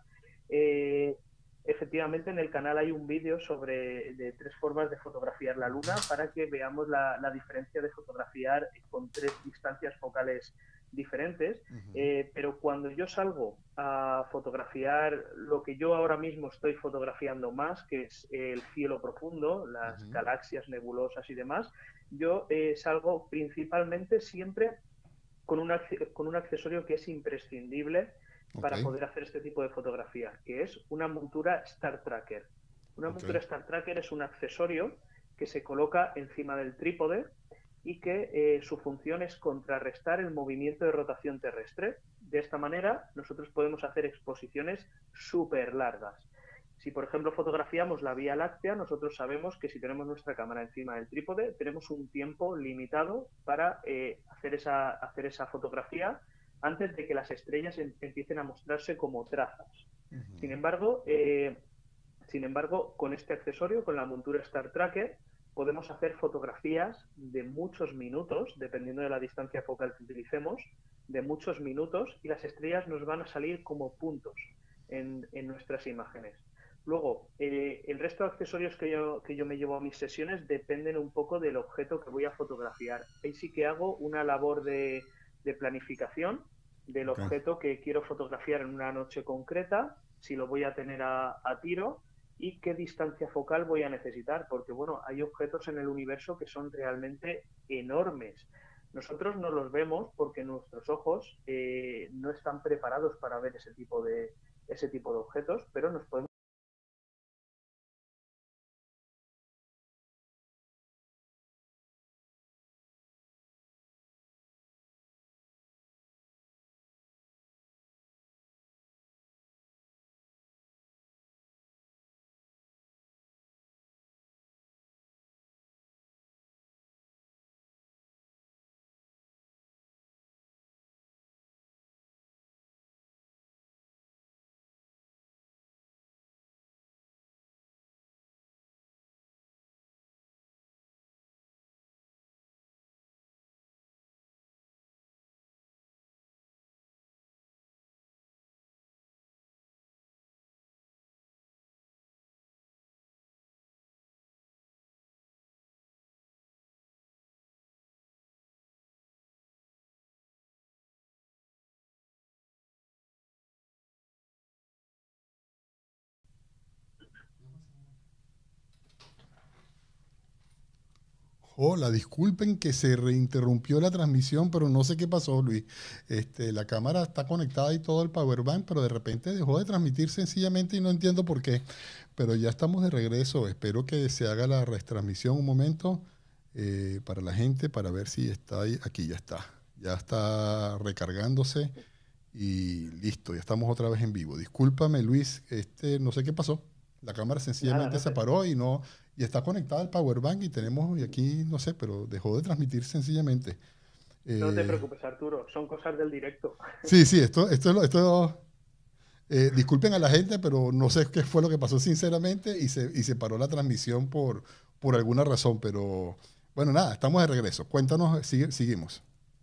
Eh, Efectivamente, en el canal hay un vídeo sobre de tres formas de fotografiar la Luna para que veamos la, la diferencia de fotografiar con tres distancias focales diferentes.
ujú,
Eh, pero cuando yo salgo a fotografiar lo que yo ahora mismo estoy fotografiando más, que es el cielo profundo, las
ujú.
galaxias, nebulosas y demás, yo eh, salgo principalmente siempre con un, con un accesorio que es imprescindible
Ok,
para poder hacer este tipo de fotografía, que es una montura Star Tracker. Una
ok.
montura Star Tracker es un accesorio que se coloca encima del trípode y que eh, su función es contrarrestar el movimiento de rotación terrestre. De esta manera, nosotros podemos hacer exposiciones súper largas. Si, por ejemplo, fotografiamos la Vía Láctea, nosotros sabemos que si tenemos nuestra cámara encima del trípode, tenemos un tiempo limitado para eh, hacer, esa, hacer esa fotografía antes de que las estrellas em empiecen a mostrarse como trazas. Sin
Ujú,
embargo, eh, sin embargo, con este accesorio, con la montura Star Tracker, podemos hacer fotografías de muchos minutos, dependiendo de la distancia focal que utilicemos, de muchos minutos, y las estrellas nos van a salir como puntos en, en nuestras imágenes. Luego, eh, el resto de accesorios que yo, que yo me llevo a mis sesiones dependen un poco del objeto que voy a fotografiar. Ahí sí que hago una labor de, de planificación del
ok.
objeto que quiero fotografiar en una noche concreta, si lo voy a tener a, a tiro y qué distancia focal voy a necesitar, porque bueno, hay objetos en el universo que son realmente enormes. Nosotros no los vemos porque nuestros ojos eh, no están preparados para ver ese tipo de, ese tipo de objetos, pero nos podemos
Hola, disculpen que se reinterrumpió la transmisión, pero no sé qué pasó, Luis. Este, la cámara está conectada y todo el power bank, pero de repente dejó de transmitir sencillamente y no entiendo por qué. Pero ya estamos de regreso. Espero que se haga la retransmisión un momento eh, para la gente, para ver si está ahí. Aquí ya está. Ya está recargándose y listo. Ya estamos otra vez en vivo. Discúlpame, Luis. Este, no sé qué pasó. La cámara
Nada,
sencillamente
no
se
te,
paró y no y está conectada al power bank y tenemos y aquí, no sé, pero dejó de transmitir sencillamente.
no te
Eh,
preocupes, Arturo, son cosas del directo.
sí, sí, esto, esto, es lo- esto eh, disculpen a la gente, pero no sé qué fue lo que pasó sinceramente y se, y se paró la transmisión por, por alguna razón, pero bueno, nada, estamos de regreso. Cuéntanos, sigue, seguimos.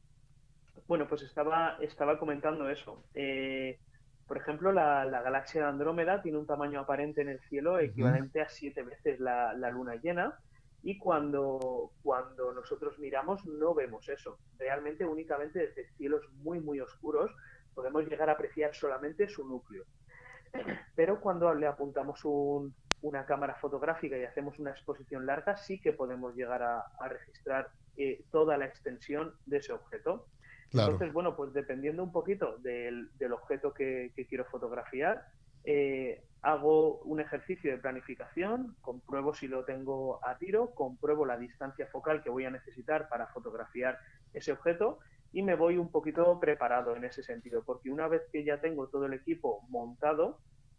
Bueno, pues estaba, estaba comentando eso. Eh, por ejemplo, la, la galaxia de Andrómeda tiene un tamaño aparente en el cielo
Ujú,
equivalente a siete veces la, la luna llena y cuando, cuando nosotros miramos no vemos eso. Realmente únicamente desde cielos muy, muy oscuros podemos llegar a apreciar solamente su núcleo. Pero cuando le apuntamos un, una cámara fotográfica y hacemos una exposición larga, sí que podemos llegar a, a registrar eh, toda la extensión de ese objeto.
claro.
Entonces, bueno, pues dependiendo un poquito del, del objeto que, que, quiero fotografiar, eh, hago un ejercicio de planificación, compruebo si lo tengo a tiro, compruebo la distancia focal que voy a necesitar para fotografiar ese objeto y me voy un poquito preparado en ese sentido, porque una vez que ya tengo todo el equipo montado,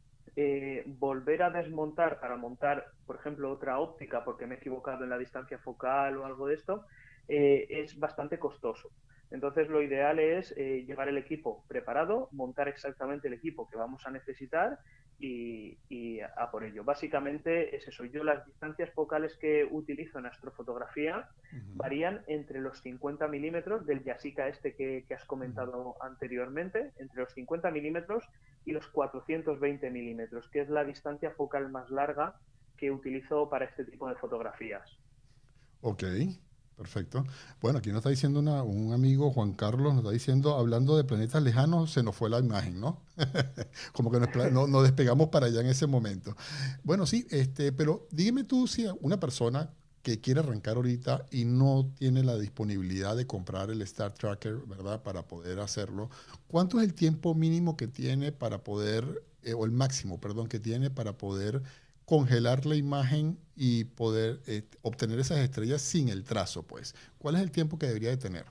eh, volver a desmontar para montar, por ejemplo, otra óptica porque me he equivocado en la distancia focal o algo de esto, eh, es bastante costoso. Entonces, lo ideal es eh, llevar el equipo preparado, montar exactamente el equipo que vamos a necesitar y, y a, a por ello. Básicamente es eso. Yo las distancias focales que utilizo en astrofotografía
Ujú,
varían entre los cincuenta milímetros del Yasica este que, que has
ujú.
comentado anteriormente, entre los cincuenta milímetros y los cuatrocientos veinte milímetros, que es la distancia focal más larga que utilizo para este tipo de fotografías.
Ok, perfecto. Bueno, aquí nos está diciendo una- un amigo, Juan Carlos, nos está diciendo, hablando de planetas lejanos, se nos fue la imagen, ¿no? Como que nos, pla- no, nos despegamos para allá en ese momento. Bueno, sí, este, pero dígame tú si una persona que quiere arrancar ahorita y no tiene la disponibilidad de comprar el Star Tracker, ¿verdad? Para poder hacerlo, ¿cuánto es el tiempo mínimo que tiene para poder, eh, o el máximo, perdón, que tiene para poder congelar la imagen y poder eh, obtener esas estrellas sin el trazo, pues? ¿Cuál es el tiempo que debería de tener?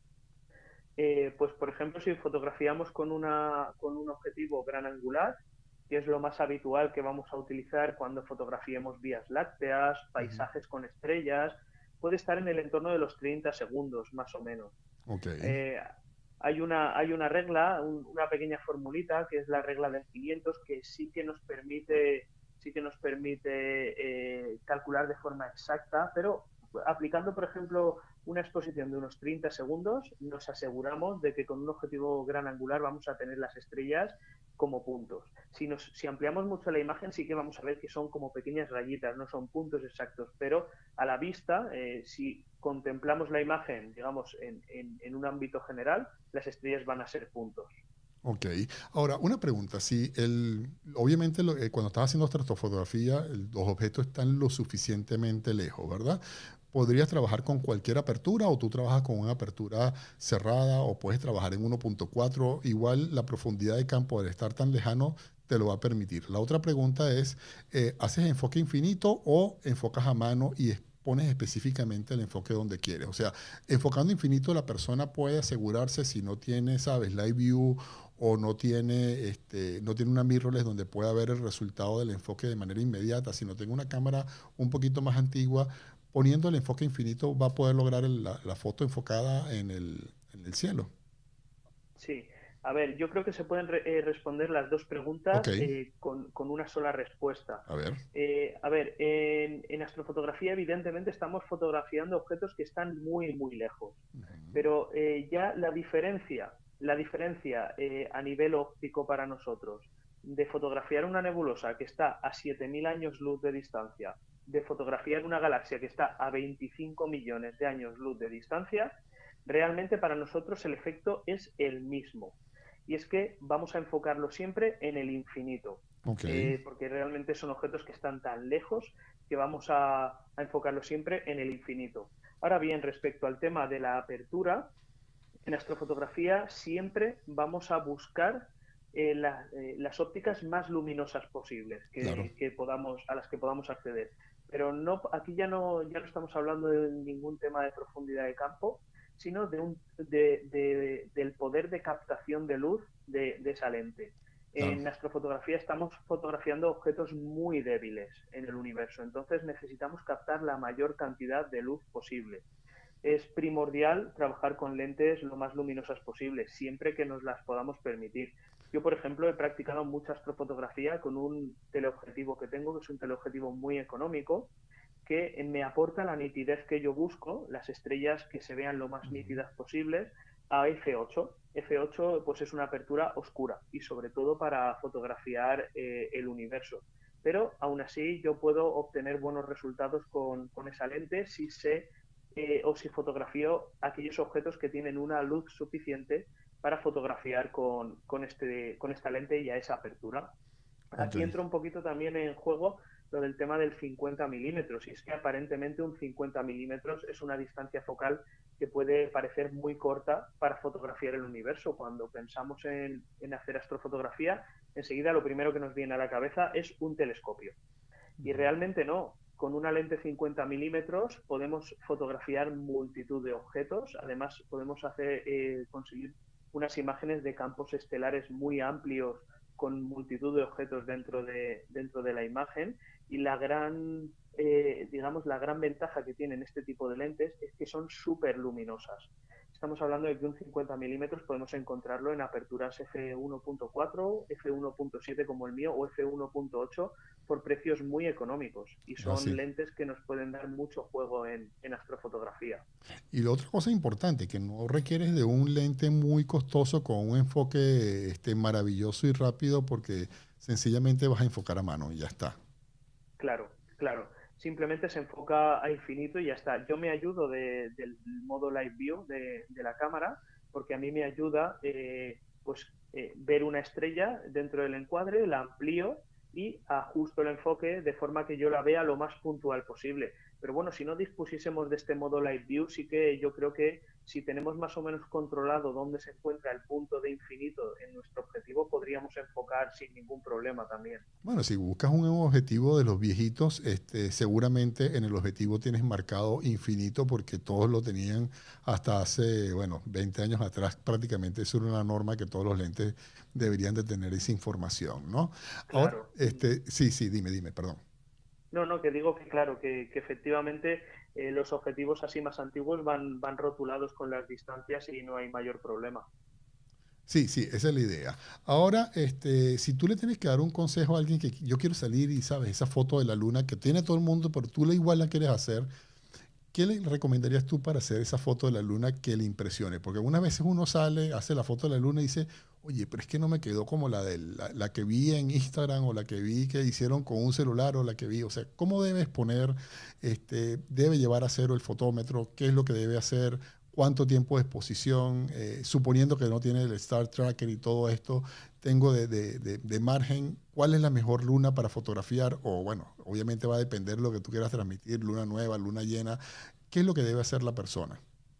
Eh, pues, por ejemplo, si fotografiamos con, una, con un objetivo gran angular, que es lo más habitual que vamos a utilizar cuando fotografiemos vías lácteas,
Ujú.
paisajes con estrellas, puede estar en el entorno de los treinta segundos, más o menos.
Ok,
Eh, hay, una, hay una regla, un, una pequeña formulita, que es la regla del quinientos, que sí que nos permite, sí que nos permite eh, calcular de forma exacta, pero aplicando, por ejemplo, una exposición de unos treinta segundos, nos aseguramos de que con un objetivo gran angular vamos a tener las estrellas como puntos. Si, nos, si ampliamos mucho la imagen, sí que vamos a ver que son como pequeñas rayitas, no son puntos exactos, pero a la vista, eh, si contemplamos la imagen, digamos, en, en, en, un ámbito general, las estrellas van a ser puntos.
ok. Ahora, una pregunta. Si el, obviamente lo- eh, cuando estás haciendo astrofotografía, el- los objetos están lo suficientemente lejos, ¿verdad? ¿Podrías trabajar con cualquier apertura o tú trabajas con una apertura cerrada o puedes trabajar en uno punto cuatro? Igual la profundidad de campo al estar tan lejano te lo va a permitir. La otra pregunta es, eh, ¿haces enfoque infinito o enfocas a mano y es- pones específicamente el enfoque donde quieres? O sea, enfocando infinito la persona puede asegurarse si no tiene, sabes, live view o no tiene, este, no tiene una mirrorless donde pueda ver el resultado del enfoque de manera inmediata, sino tengo una cámara un poquito más antigua, poniendo el enfoque infinito va a poder lograr el- la, la foto enfocada en el, en el cielo.
Sí, a ver, yo creo que se pueden re eh, responder las dos
Ok,
preguntas eh, con, con, una sola respuesta.
a ver.
Eh, a ver, en, en, astrofotografía evidentemente estamos fotografiando objetos que están muy, muy lejos,
Ujú.
pero eh, ya la diferencia, la diferencia eh, a nivel óptico para nosotros de fotografiar una nebulosa que está a siete mil años luz de distancia, de fotografiar una galaxia que está a veinticinco millones de años luz de distancia, realmente para nosotros el efecto es el mismo. Y es que vamos a enfocarlo siempre en el infinito,
Ok,
eh, porque realmente son objetos que están tan lejos que vamos a, a enfocarlo siempre en el infinito. Ahora bien, respecto al tema de la apertura, en astrofotografía siempre vamos a buscar eh, la, eh, las ópticas más luminosas posibles
Claro,
que, que podamos, a las que podamos acceder. Pero no, aquí ya no, ya no estamos hablando de ningún tema de profundidad de campo, sino de un, de, de, del poder de captación de luz de, de esa lente.
claro.
En astrofotografía estamos fotografiando objetos muy débiles en el universo, entonces necesitamos captar la mayor cantidad de luz posible. Es primordial trabajar con lentes lo más luminosas posible, siempre que nos las podamos permitir. Yo, por ejemplo, he practicado mucha astrofotografía con un teleobjetivo que tengo, que es un teleobjetivo muy económico, que me aporta la nitidez que yo busco, las estrellas que se vean lo más
Ujú.
nítidas posibles, a F ocho. F ocho pues, es una apertura oscura y sobre todo para fotografiar eh, el universo. Pero aún así yo puedo obtener buenos resultados con, con esa lente si sé eh, o si fotografío aquellos objetos que tienen una luz suficiente para fotografiar con, con, este, con esta lente y a esa apertura.
Ok.
Aquí entra un poquito también en juego lo del tema del cincuenta milímetros, y es que aparentemente un cincuenta milímetros es una distancia focal que puede parecer muy corta para fotografiar el universo. Cuando pensamos en, en hacer astrofotografía, enseguida lo primero que nos viene a la cabeza es un telescopio. Y
Ujú.
realmente no. Con una lente cincuenta milímetros podemos fotografiar multitud de objetos. Además, podemos hacer, eh, conseguir unas imágenes de campos estelares muy amplios con multitud de objetos dentro de, dentro de la imagen. Y la gran, eh, digamos, la gran ventaja que tienen este tipo de lentes es que son súper luminosas. Estamos hablando de que un cincuenta milímetros podemos encontrarlo en aperturas F uno punto cuatro, F uno punto siete como el mío o F uno punto ocho por precios muy económicos y son
Así.
lentes que nos pueden dar mucho juego en, en astrofotografía.
Y la otra cosa importante, que no requieres de un lente muy costoso con un enfoque este, maravilloso y rápido porque sencillamente vas a enfocar a mano y ya está.
Claro, claro. Simplemente se enfoca a infinito y ya está. Yo me ayudo de, del modo Live View de, de, la cámara porque a mí me ayuda eh, pues, eh, ver una estrella dentro del encuadre, la amplío y ajusto el enfoque de forma que yo la vea lo más puntual posible. Pero bueno, si no dispusiésemos de este modo Live View, sí que yo creo que si tenemos más o menos controlado dónde se encuentra el punto de infinito en nuestro objetivo, podríamos enfocar sin ningún problema también.
Bueno, si buscas un objetivo de los viejitos, este, seguramente en el objetivo tienes marcado infinito porque todos lo tenían hasta hace, bueno, veinte años atrás. Prácticamente eso era una norma que todos los lentes deberían de tener esa información, ¿no? Ahora,
Claro.
este, sí, sí, dime, dime, perdón.
No, no, que digo que claro, que, que efectivamente eh, los objetivos así más antiguos van, van rotulados con las distancias y no hay mayor problema.
Sí, sí, esa es la idea. Ahora, este, si tú le tienes que dar un consejo a alguien que yo quiero salir y sabes, esa foto de la luna que tiene todo el mundo, pero tú la igual la quieres hacer, ¿qué le recomendarías tú para hacer esa foto de la luna que le impresione? Porque algunas veces uno sale, hace la foto de la luna y dice, oye, pero es que no me quedó como la, de, la, la que vi en Instagram o la que vi que hicieron con un celular o la que vi. O sea, ¿cómo debes poner, este, debe llevar a cero el fotómetro? ¿Qué es lo que debe hacer? ¿Cuánto tiempo de exposición? Eh, suponiendo que no tiene el Star Tracker y todo esto, tengo de, de, de, de margen, ¿cuál es la mejor luna para fotografiar? O bueno, obviamente va a depender de lo que tú quieras transmitir, luna nueva, luna llena. ¿Qué es lo que debe hacer la persona?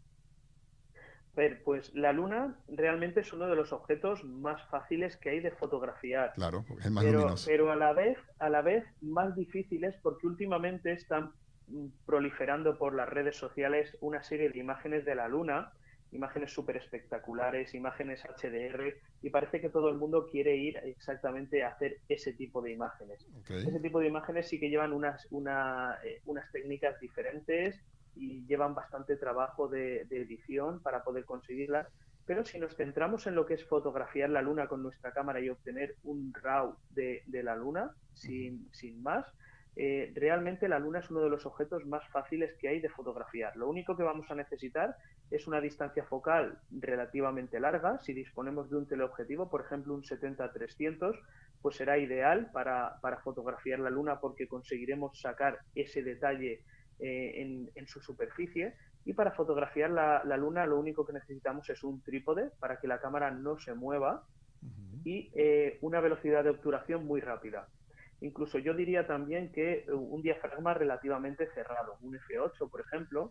A ver, pues la Luna realmente es uno de los objetos más fáciles que hay de fotografiar,
Claro, porque es el más
pero,
luminoso.
pero a la vez, a la vez más difíciles porque últimamente están mm, proliferando por las redes sociales una serie de imágenes de la Luna, imágenes súper espectaculares, imágenes H D R, y parece que todo el mundo quiere ir exactamente a hacer ese tipo de imágenes.
Ok.
Ese tipo de imágenes sí que llevan unas, una, eh, unas técnicas diferentes y llevan bastante trabajo de, de edición para poder conseguirlas. Pero si nos centramos en lo que es fotografiar la luna con nuestra cámara y obtener un RAW de, de la luna
Ujú.
sin, sin más, eh, realmente la luna es uno de los objetos más fáciles que hay de fotografiar. Lo único que vamos a necesitar es una distancia focal relativamente larga. Si disponemos de un teleobjetivo, por ejemplo un setenta trescientos, pues será ideal para, para fotografiar la luna porque conseguiremos sacar ese detalle eh, en, en, su superficie. Y para fotografiar la, la, luna lo único que necesitamos es un trípode para que la cámara no se mueva
Ujú.
y eh, una velocidad de obturación muy rápida. Incluso yo diría también que un diafragma relativamente cerrado, un F ocho, por ejemplo,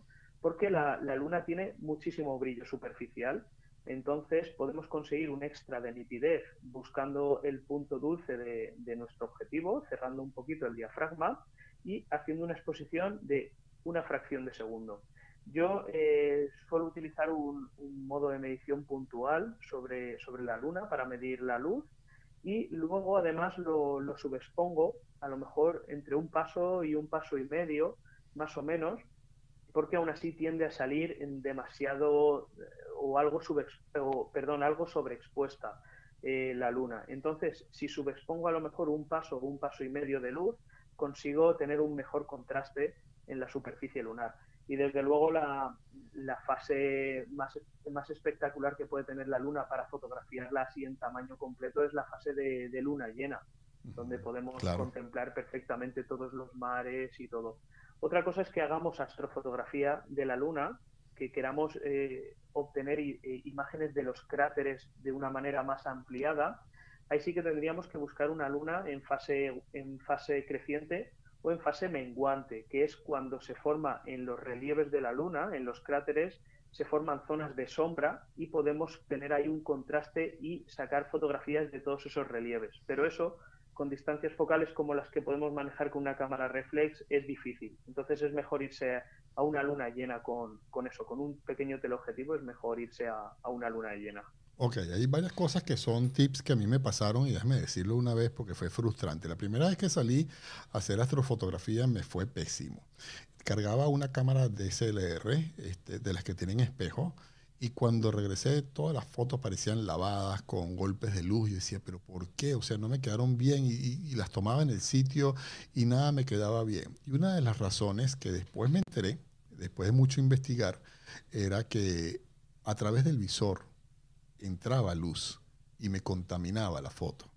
porque la, la luna tiene muchísimo brillo superficial. Entonces podemos conseguir un extra de nitidez buscando el punto dulce de, de nuestro objetivo, cerrando un poquito el diafragma y haciendo una exposición de una fracción de segundo. Yo eh, suelo utilizar un, un modo de medición puntual sobre, sobre la luna para medir la luz y luego además lo, lo subexpongo a lo mejor entre un paso y un paso y medio, más o menos, porque aún así tiende a salir en demasiado o algo, subex, o, perdón, algo sobreexpuesta eh, la luna. Entonces, si subexpongo a lo mejor un paso o un paso y medio de luz, consigo tener un mejor contraste en la superficie lunar. Y desde luego la, la fase más, más espectacular que puede tener la luna para fotografiarla así en tamaño completo es la fase de, de luna llena, donde podemos
claro.
contemplar perfectamente todos los mares y todo. Otra cosa es que hagamos astrofotografía de la luna, que queramos eh, obtener i, eh, imágenes de los cráteres de una manera más ampliada. Ahí sí que tendríamos que buscar una luna en fase, en fase creciente o en fase menguante, que es cuando se forma en los relieves de la luna, en los cráteres, se forman zonas de sombra y podemos tener ahí un contraste y sacar fotografías de todos esos relieves. Pero eso, con distancias focales como las que podemos manejar con una cámara reflex, es difícil. Entonces es mejor irse a una luna llena con, con eso, con un pequeño teleobjetivo es mejor irse a, a una luna llena.
Ok, hay varias cosas que son tips que a mí me pasaron y déjame decirlo una vez porque fue frustrante. La primera vez que salí a hacer astrofotografía me fue pésimo. Cargaba una cámara D S L R, este, de las que tienen espejo, y cuando regresé todas las fotos parecían lavadas con golpes de luz. Yo decía, ¿pero por qué? O sea, no me quedaron bien y, y, y las tomaba en el sitio y nada me quedaba bien. Y una de las razones que después me enteré, después de mucho investigar, era que a través del visor entraba luz y me contaminaba la foto.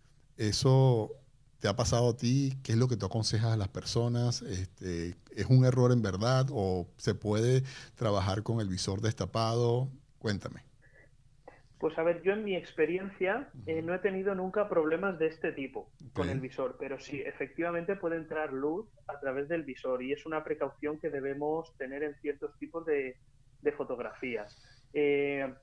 ¿Eso te ha pasado a ti? ¿Qué es lo que tú aconsejas a las personas? Este, ¿es un error en verdad o se puede trabajar con el visor destapado? Cuéntame.
Pues a ver, yo en mi experiencia eh, no he tenido nunca problemas de este tipo con
Okay.
el visor, pero sí, efectivamente puede entrar luz a través del visor y es una precaución que debemos tener en ciertos tipos de, de fotografías. Eh,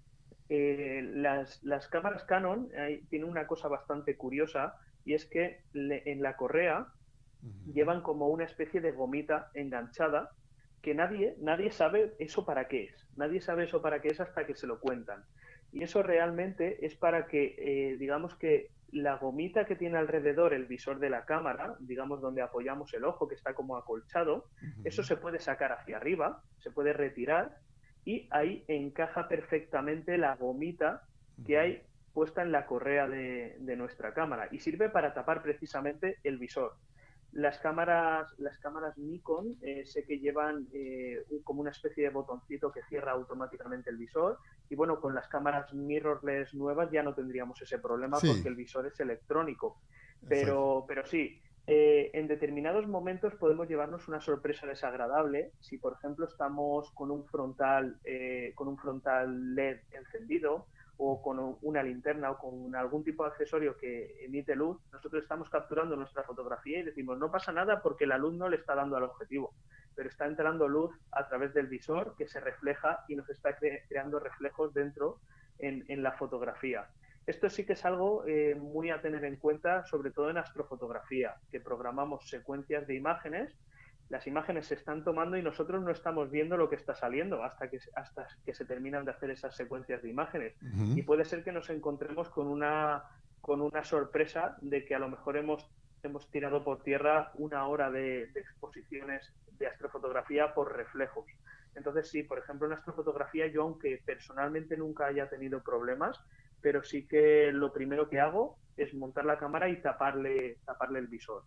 eh, las, las, cámaras Canon eh, tienen una cosa bastante curiosa y es que le, en la correa uh-huh. llevan como una especie de gomita enganchada que nadie, nadie sabe eso para qué es. Nadie sabe eso para qué es hasta que se lo cuentan. Y eso realmente es para que, eh, digamos que la gomita que tiene alrededor el visor de la cámara, digamos donde apoyamos el ojo, que está como acolchado, uh-huh. eso se puede sacar hacia arriba, se puede retirar y ahí encaja perfectamente la gomita que hay puesta en la correa de, de nuestra cámara y sirve para tapar precisamente el visor. Las cámaras, las cámaras Nikon eh, sé que llevan eh, un, como una especie de botoncito que cierra automáticamente el visor y bueno, con las cámaras mirrorless nuevas ya no tendríamos ese problema sí. porque el visor es electrónico. Pero, pero sí, eh, en determinados momentos podemos llevarnos una sorpresa desagradable si, por ejemplo, estamos con un frontal, eh, con un frontal L E D encendido o con una linterna o con algún tipo de accesorio que emite luz, nosotros estamos capturando nuestra fotografía y decimos no pasa nada porque la luz no le está dando al objetivo, pero está entrando luz a través del visor que se refleja y nos está cre creando reflejos dentro en, en la fotografía. Esto sí que es algo eh, muy a tener en cuenta, sobre todo en astrofotografía, que programamos secuencias de imágenes. Las imágenes se están tomando y nosotros no estamos viendo lo que está saliendo hasta que, hasta que se terminan de hacer esas secuencias de imágenes. Uh-huh. Y puede ser que nos encontremos con una, con una sorpresa de que a lo mejor hemos, hemos tirado por tierra una hora de, de exposiciones de astrofotografía por reflejos. Entonces, sí, por ejemplo, en astrofotografía yo, aunque personalmente nunca haya tenido problemas, pero sí que lo primero que hago es montar la cámara y taparle, taparle el visor.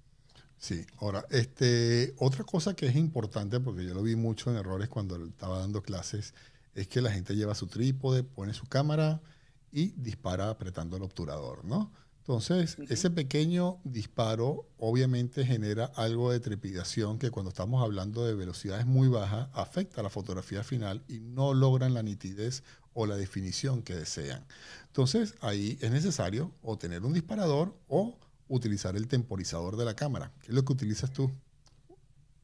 Sí, ahora, este, otra cosa que es importante, porque yo lo vi mucho en errores cuando estaba dando clases, es que la gente lleva su trípode, pone su cámara y dispara apretando el obturador, ¿no? Entonces, uh-huh. ese pequeño disparo obviamente genera algo de trepidación que cuando estamos hablando de velocidades muy bajas afecta a la fotografía final y no logran la nitidez o la definición que desean. Entonces, ahí es necesario o tener un disparador o utilizar el temporizador de la cámara. ¿Qué es lo que utilizas tú?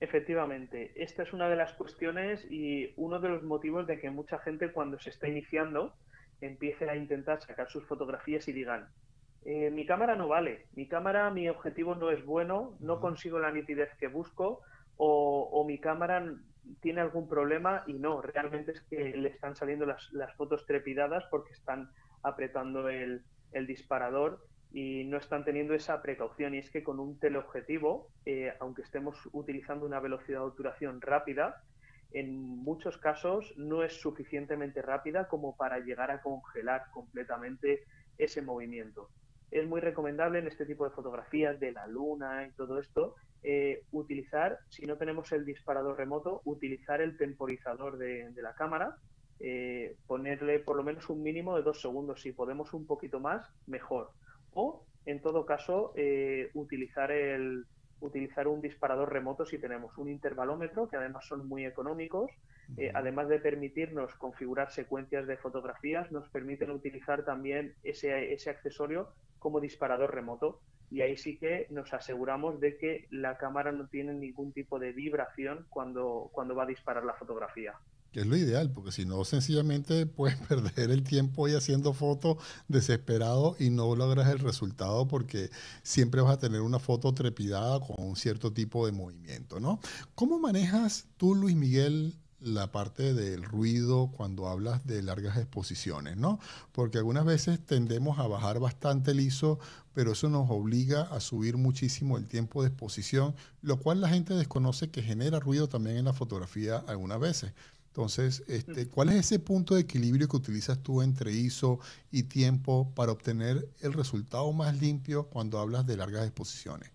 Efectivamente, esta es una de las cuestiones y uno de los motivos de que mucha gente cuando se está iniciando empiece a intentar sacar sus fotografías y digan, eh, mi cámara no vale, mi cámara, mi objetivo no es bueno, no
Ujú.
consigo la nitidez que busco o, o mi cámara tiene algún problema y no, realmente es que le están saliendo las, las fotos trepidadas porque están apretando el, el disparador y no están teniendo esa precaución. Y es que con un teleobjetivo, eh, aunque estemos utilizando una velocidad de obturación rápida, en muchos casos no es suficientemente rápida como para llegar a congelar completamente ese movimiento. Es muy recomendable en este tipo de fotografías de la luna y todo esto, eh, utilizar, si no tenemos el disparador remoto, utilizar el temporizador de, de la cámara, eh, ponerle por lo menos un mínimo de dos segundos. Si podemos un poquito más, mejor. O, en todo caso, eh, utilizar, el, utilizar un disparador remoto si tenemos un intervalómetro, que además son muy económicos. Eh,
Ujú.
además de permitirnos configurar secuencias de fotografías, nos permiten utilizar también ese, ese accesorio como disparador remoto. Y ahí sí que nos aseguramos de que la cámara no tiene ningún tipo de vibración cuando, cuando va a disparar la fotografía.
Que es lo ideal, porque si no, sencillamente puedes perder el tiempo ahí haciendo fotos desesperado y no logras el resultado porque siempre vas a tener una foto trepidada con un cierto tipo de movimiento, ¿no? ¿Cómo manejas tú, Luis Miguel, la parte del ruido cuando hablas de largas exposiciones, ¿no? Porque algunas veces tendemos a bajar bastante el I S O, pero eso nos obliga a subir muchísimo el tiempo de exposición, lo cual la gente desconoce que genera ruido también en la fotografía algunas veces. Entonces, este, ¿cuál es ese punto de equilibrio que utilizas tú entre I S O y tiempo para obtener el resultado más limpio cuando hablas de largas exposiciones?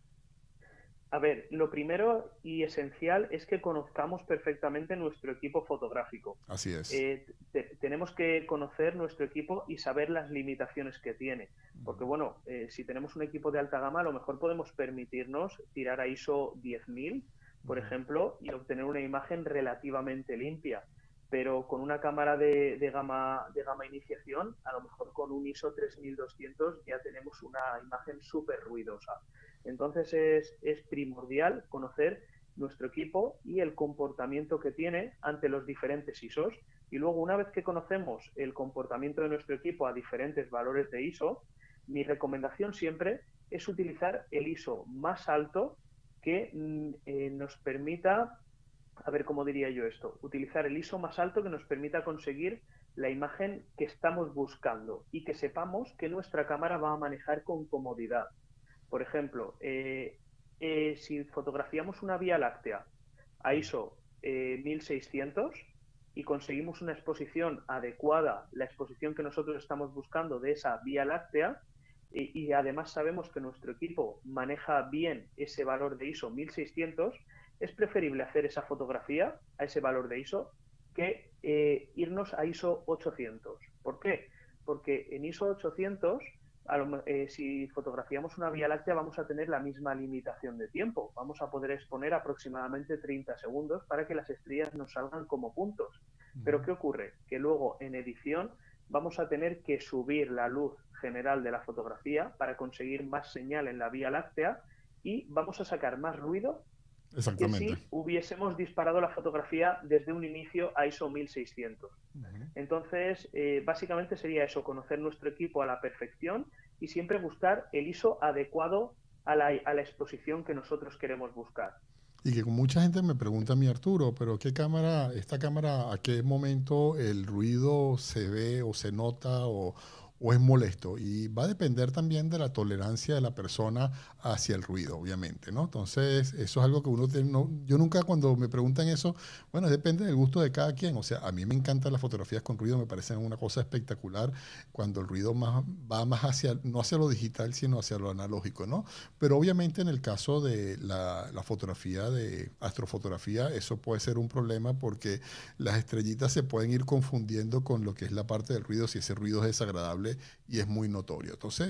A ver, lo primero y esencial es que conozcamos perfectamente nuestro equipo fotográfico.
Así es.
Eh, te- tenemos que conocer nuestro equipo y saber las limitaciones que tiene. Porque,
Ujú.
bueno, eh, si tenemos un equipo de alta gama, a lo mejor podemos permitirnos tirar a I S O diez mil, por
Ujú.
ejemplo, y obtener una imagen relativamente limpia. Pero con una cámara de, de gama, de gama iniciación, a lo mejor con un I S O tres mil doscientos ya tenemos una imagen súper ruidosa. Entonces es, es primordial conocer nuestro equipo y el comportamiento que tiene ante los diferentes I S Os. Y luego, una vez que conocemos el comportamiento de nuestro equipo a diferentes valores de I S O, mi recomendación siempre es utilizar el I S O más alto que mm, eh, nos permita, a ver cómo diría yo esto, utilizar el I S O más alto que nos permita conseguir la imagen que estamos buscando y que sepamos que nuestra cámara va a manejar con comodidad. Por ejemplo, eh, eh, si fotografiamos una Vía Láctea a I S O eh, mil seiscientos y conseguimos una exposición adecuada, la exposición que nosotros estamos buscando de esa Vía Láctea, y, y además sabemos que nuestro equipo maneja bien ese valor de I S O mil seiscientos, es preferible hacer esa fotografía a ese valor de I S O que eh, irnos a I S O ochocientos. ¿Por qué? Porque en I S O ochocientos, a lo, eh, si fotografiamos una Vía Láctea, vamos a tener la misma limitación de tiempo. Vamos a poder exponer aproximadamente treinta segundos para que las estrellas nos salgan como puntos. Pero
Ujú.
¿qué ocurre? Que luego en edición vamos a tener que subir la luz general de la fotografía para conseguir más señal en la Vía Láctea y vamos a sacar más ruido que
Exactamente.
si hubiésemos disparado la fotografía desde un inicio a I S O mil seiscientos.
Ujú.
Entonces, eh, básicamente sería eso, conocer nuestro equipo a la perfección y siempre buscar el I S O adecuado a la, a la exposición que nosotros queremos buscar.
Y que con mucha gente me pregunta a mí, Arturo, pero ¿qué cámara, esta cámara, a qué momento el ruido se ve o se nota o, o es molesto? Y va a depender también de la tolerancia de la persona hacia el ruido, obviamente, ¿no? Entonces, eso es algo que uno tiene, no, yo nunca cuando me preguntan eso, bueno, depende del gusto de cada quien. O sea, a mí me encantan las fotografías con ruido, me parecen una cosa espectacular cuando el ruido más, va más hacia, no hacia lo digital, sino hacia lo analógico, ¿no? Pero obviamente en el caso de la, la fotografía de astrofotografía, eso puede ser un problema porque las estrellitas se pueden ir confundiendo con lo que es la parte del ruido si ese ruido es desagradable y es muy notorio. Entonces,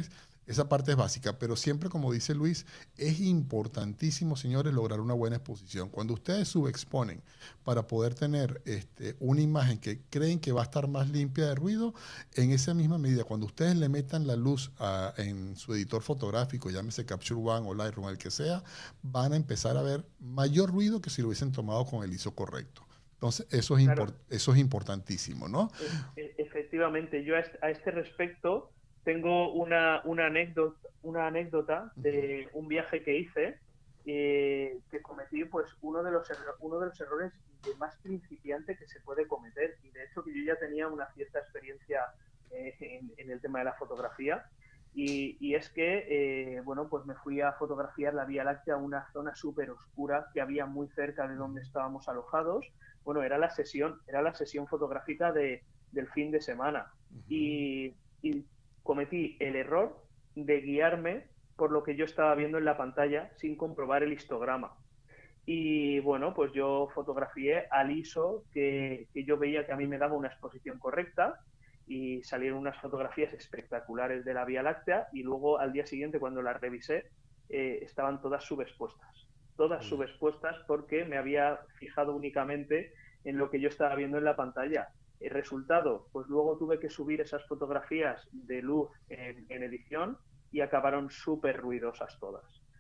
Esa parte es básica, pero siempre, como dice Luis, es importantísimo, señores, lograr una buena exposición. Cuando ustedes subexponen para poder tener este, una imagen que creen que va a estar más limpia de ruido, en esa misma medida, cuando ustedes le metan la luz a, en su editor fotográfico, llámese Capture One o Lightroom, el que sea, van a empezar a ver mayor ruido que si lo hubiesen tomado con el I S O correcto. Entonces, eso es,
Claro,
import, eso es importantísimo, ¿no?
e- e- efectivamente, yo a este, a este respecto tengo una, una anécdota, una anécdota
Ujú.
de un viaje que hice eh, que cometí pues uno de los erro- uno de los errores de más principiante que se puede cometer, y de hecho que yo ya tenía una cierta experiencia eh, en, en el tema de la fotografía, y, y es que eh, bueno, pues me fui a fotografiar la Vía Láctea, una zona súper oscura que había muy cerca de donde estábamos alojados. Bueno, era la sesión, era la sesión fotográfica de, del fin de semana,
Ujú.
y, y cometí el error de guiarme por lo que yo estaba viendo en la pantalla sin comprobar el histograma. Y bueno, pues yo fotografié al I S O que, que yo veía que a mí me daba una exposición correcta, y salieron unas fotografías espectaculares de la Vía Láctea, y luego al día siguiente cuando las revisé eh, estaban todas subexpuestas. Todas
Uy.
subexpuestas porque me había fijado únicamente en lo que yo estaba viendo en la pantalla. El resultado, pues luego tuve que subir esas fotografías de luz en, en edición y acabaron súper ruidosas todas.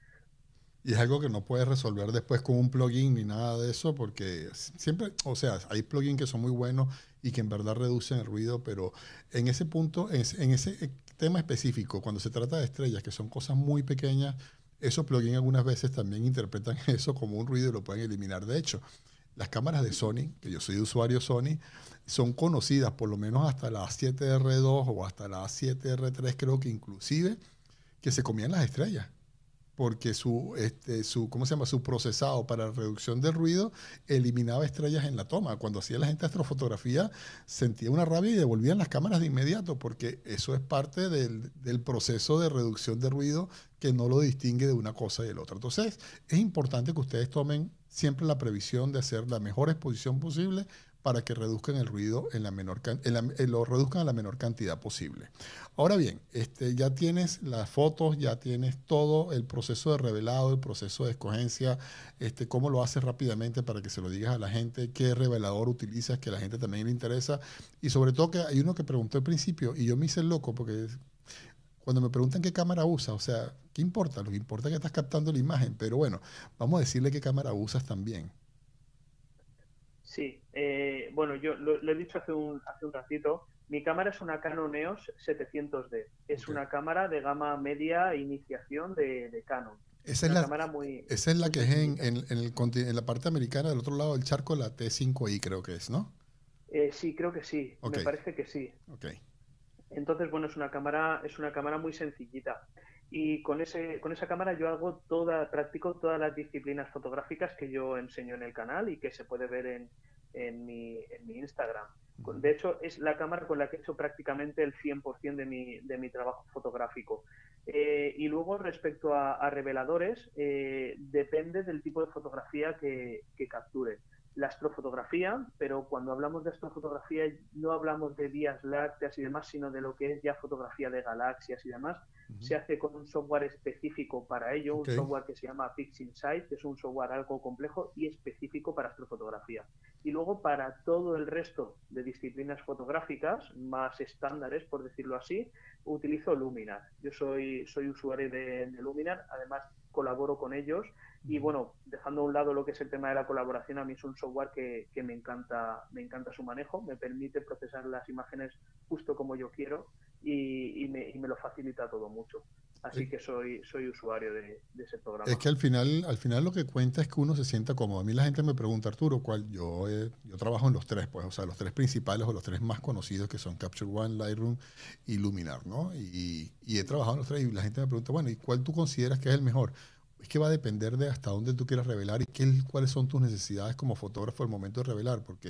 Y es algo que no puedes resolver después con un plugin ni nada de eso, porque siempre, o sea, hay plugins que son muy buenos y que en verdad reducen el ruido, pero en ese punto, en, en ese tema específico, cuando se trata de estrellas, que son cosas muy pequeñas, esos plugins algunas veces también interpretan eso como un ruido y lo pueden eliminar. De hecho, las cámaras de Sony, que yo soy usuario Sony, son conocidas por lo menos hasta la A siete R dos o hasta la A siete R tres, creo que inclusive, que se comían las estrellas porque su, este, su, ¿cómo se llama? Su procesado para reducción del ruido eliminaba estrellas en la toma. Cuando hacía la gente astrofotografía, sentía una rabia y devolvían las cámaras de inmediato, porque eso es parte del, del proceso de reducción de ruido que no lo distingue de una cosa y de la otra. Entonces, es importante que ustedes tomen siempre la previsión de hacer la mejor exposición posible para que reduzcan el ruido en la menor en la, en lo reduzcan a la menor cantidad posible. Ahora bien, este, ya tienes las fotos, ya tienes todo el proceso de revelado, el proceso de escogencia, este, cómo lo haces rápidamente para que se lo digas a la gente, qué revelador utilizas, que a la gente también le interesa. Y sobre todo que hay uno que preguntó al principio y yo me hice el loco porque cuando me preguntan qué cámara usa, o sea, ¿qué importa? Lo que importa es que estás captando la imagen, pero bueno, vamos a decirle qué cámara usas también.
Sí, eh, bueno, yo lo, lo, he dicho hace un, hace un ratito. Mi cámara es una Canon EOS setecientos D. Es
Okay.
una cámara de gama media iniciación de, de Canon.
Esa es
Una
la,
cámara muy,
esa es la
muy
que es en,
sencillita.
en, en el, conti- en la parte americana del otro lado del charco, la T cinco i creo que es, ¿no?
Eh, sí, creo que sí.
Ok,
Me parece que sí.
ok.
Entonces, bueno, es una cámara, es una cámara muy sencillita. Y con ese, con esa cámara yo hago toda, practico todas las disciplinas fotográficas que yo enseño en el canal y que se puede ver en, en mi, en mi Instagram.
Ujú.
De hecho, es la cámara con la que he hecho prácticamente el cien por ciento de mi, de mi trabajo fotográfico. Eh, y luego, respecto a, a reveladores, eh, depende del tipo de fotografía que, que capture. La astrofotografía, pero cuando hablamos de astrofotografía no hablamos de vías lácteas y demás, sino de lo que es ya fotografía de galaxias y demás.
Ujú.
Se hace con un software específico para ello,
Ok.
un software que se llama PixInsight, que es un software algo complejo y específico para astrofotografía. Y luego para todo el resto de disciplinas fotográficas más estándares, por decirlo así, utilizo Luminar. Yo soy, soy usuario de, de Luminar, además colaboro con ellos. Y
Ujú.
bueno, dejando a un lado lo que es el tema de la colaboración, a mí es un software que, que me encanta, me encanta su manejo, me permite procesar las imágenes justo como yo quiero, y, y, me, y me lo facilita todo mucho.
Eh,
Así que soy, soy usuario de, de ese
Es
programa.
que al final, al final lo que cuenta es que uno se sienta cómodo. A mí la gente me pregunta, Arturo, ¿cuál? Yo, eh, yo trabajo en los tres, pues, o sea, los tres principales o los tres más conocidos que son Capture One, Lightroom y Luminar, ¿no? Y, y he trabajado en los tres y la gente me pregunta, bueno, ¿y cuál tú consideras que es el mejor? Es que va a depender de hasta dónde tú quieras revelar y qué, cuáles son tus necesidades como fotógrafo al momento de revelar, porque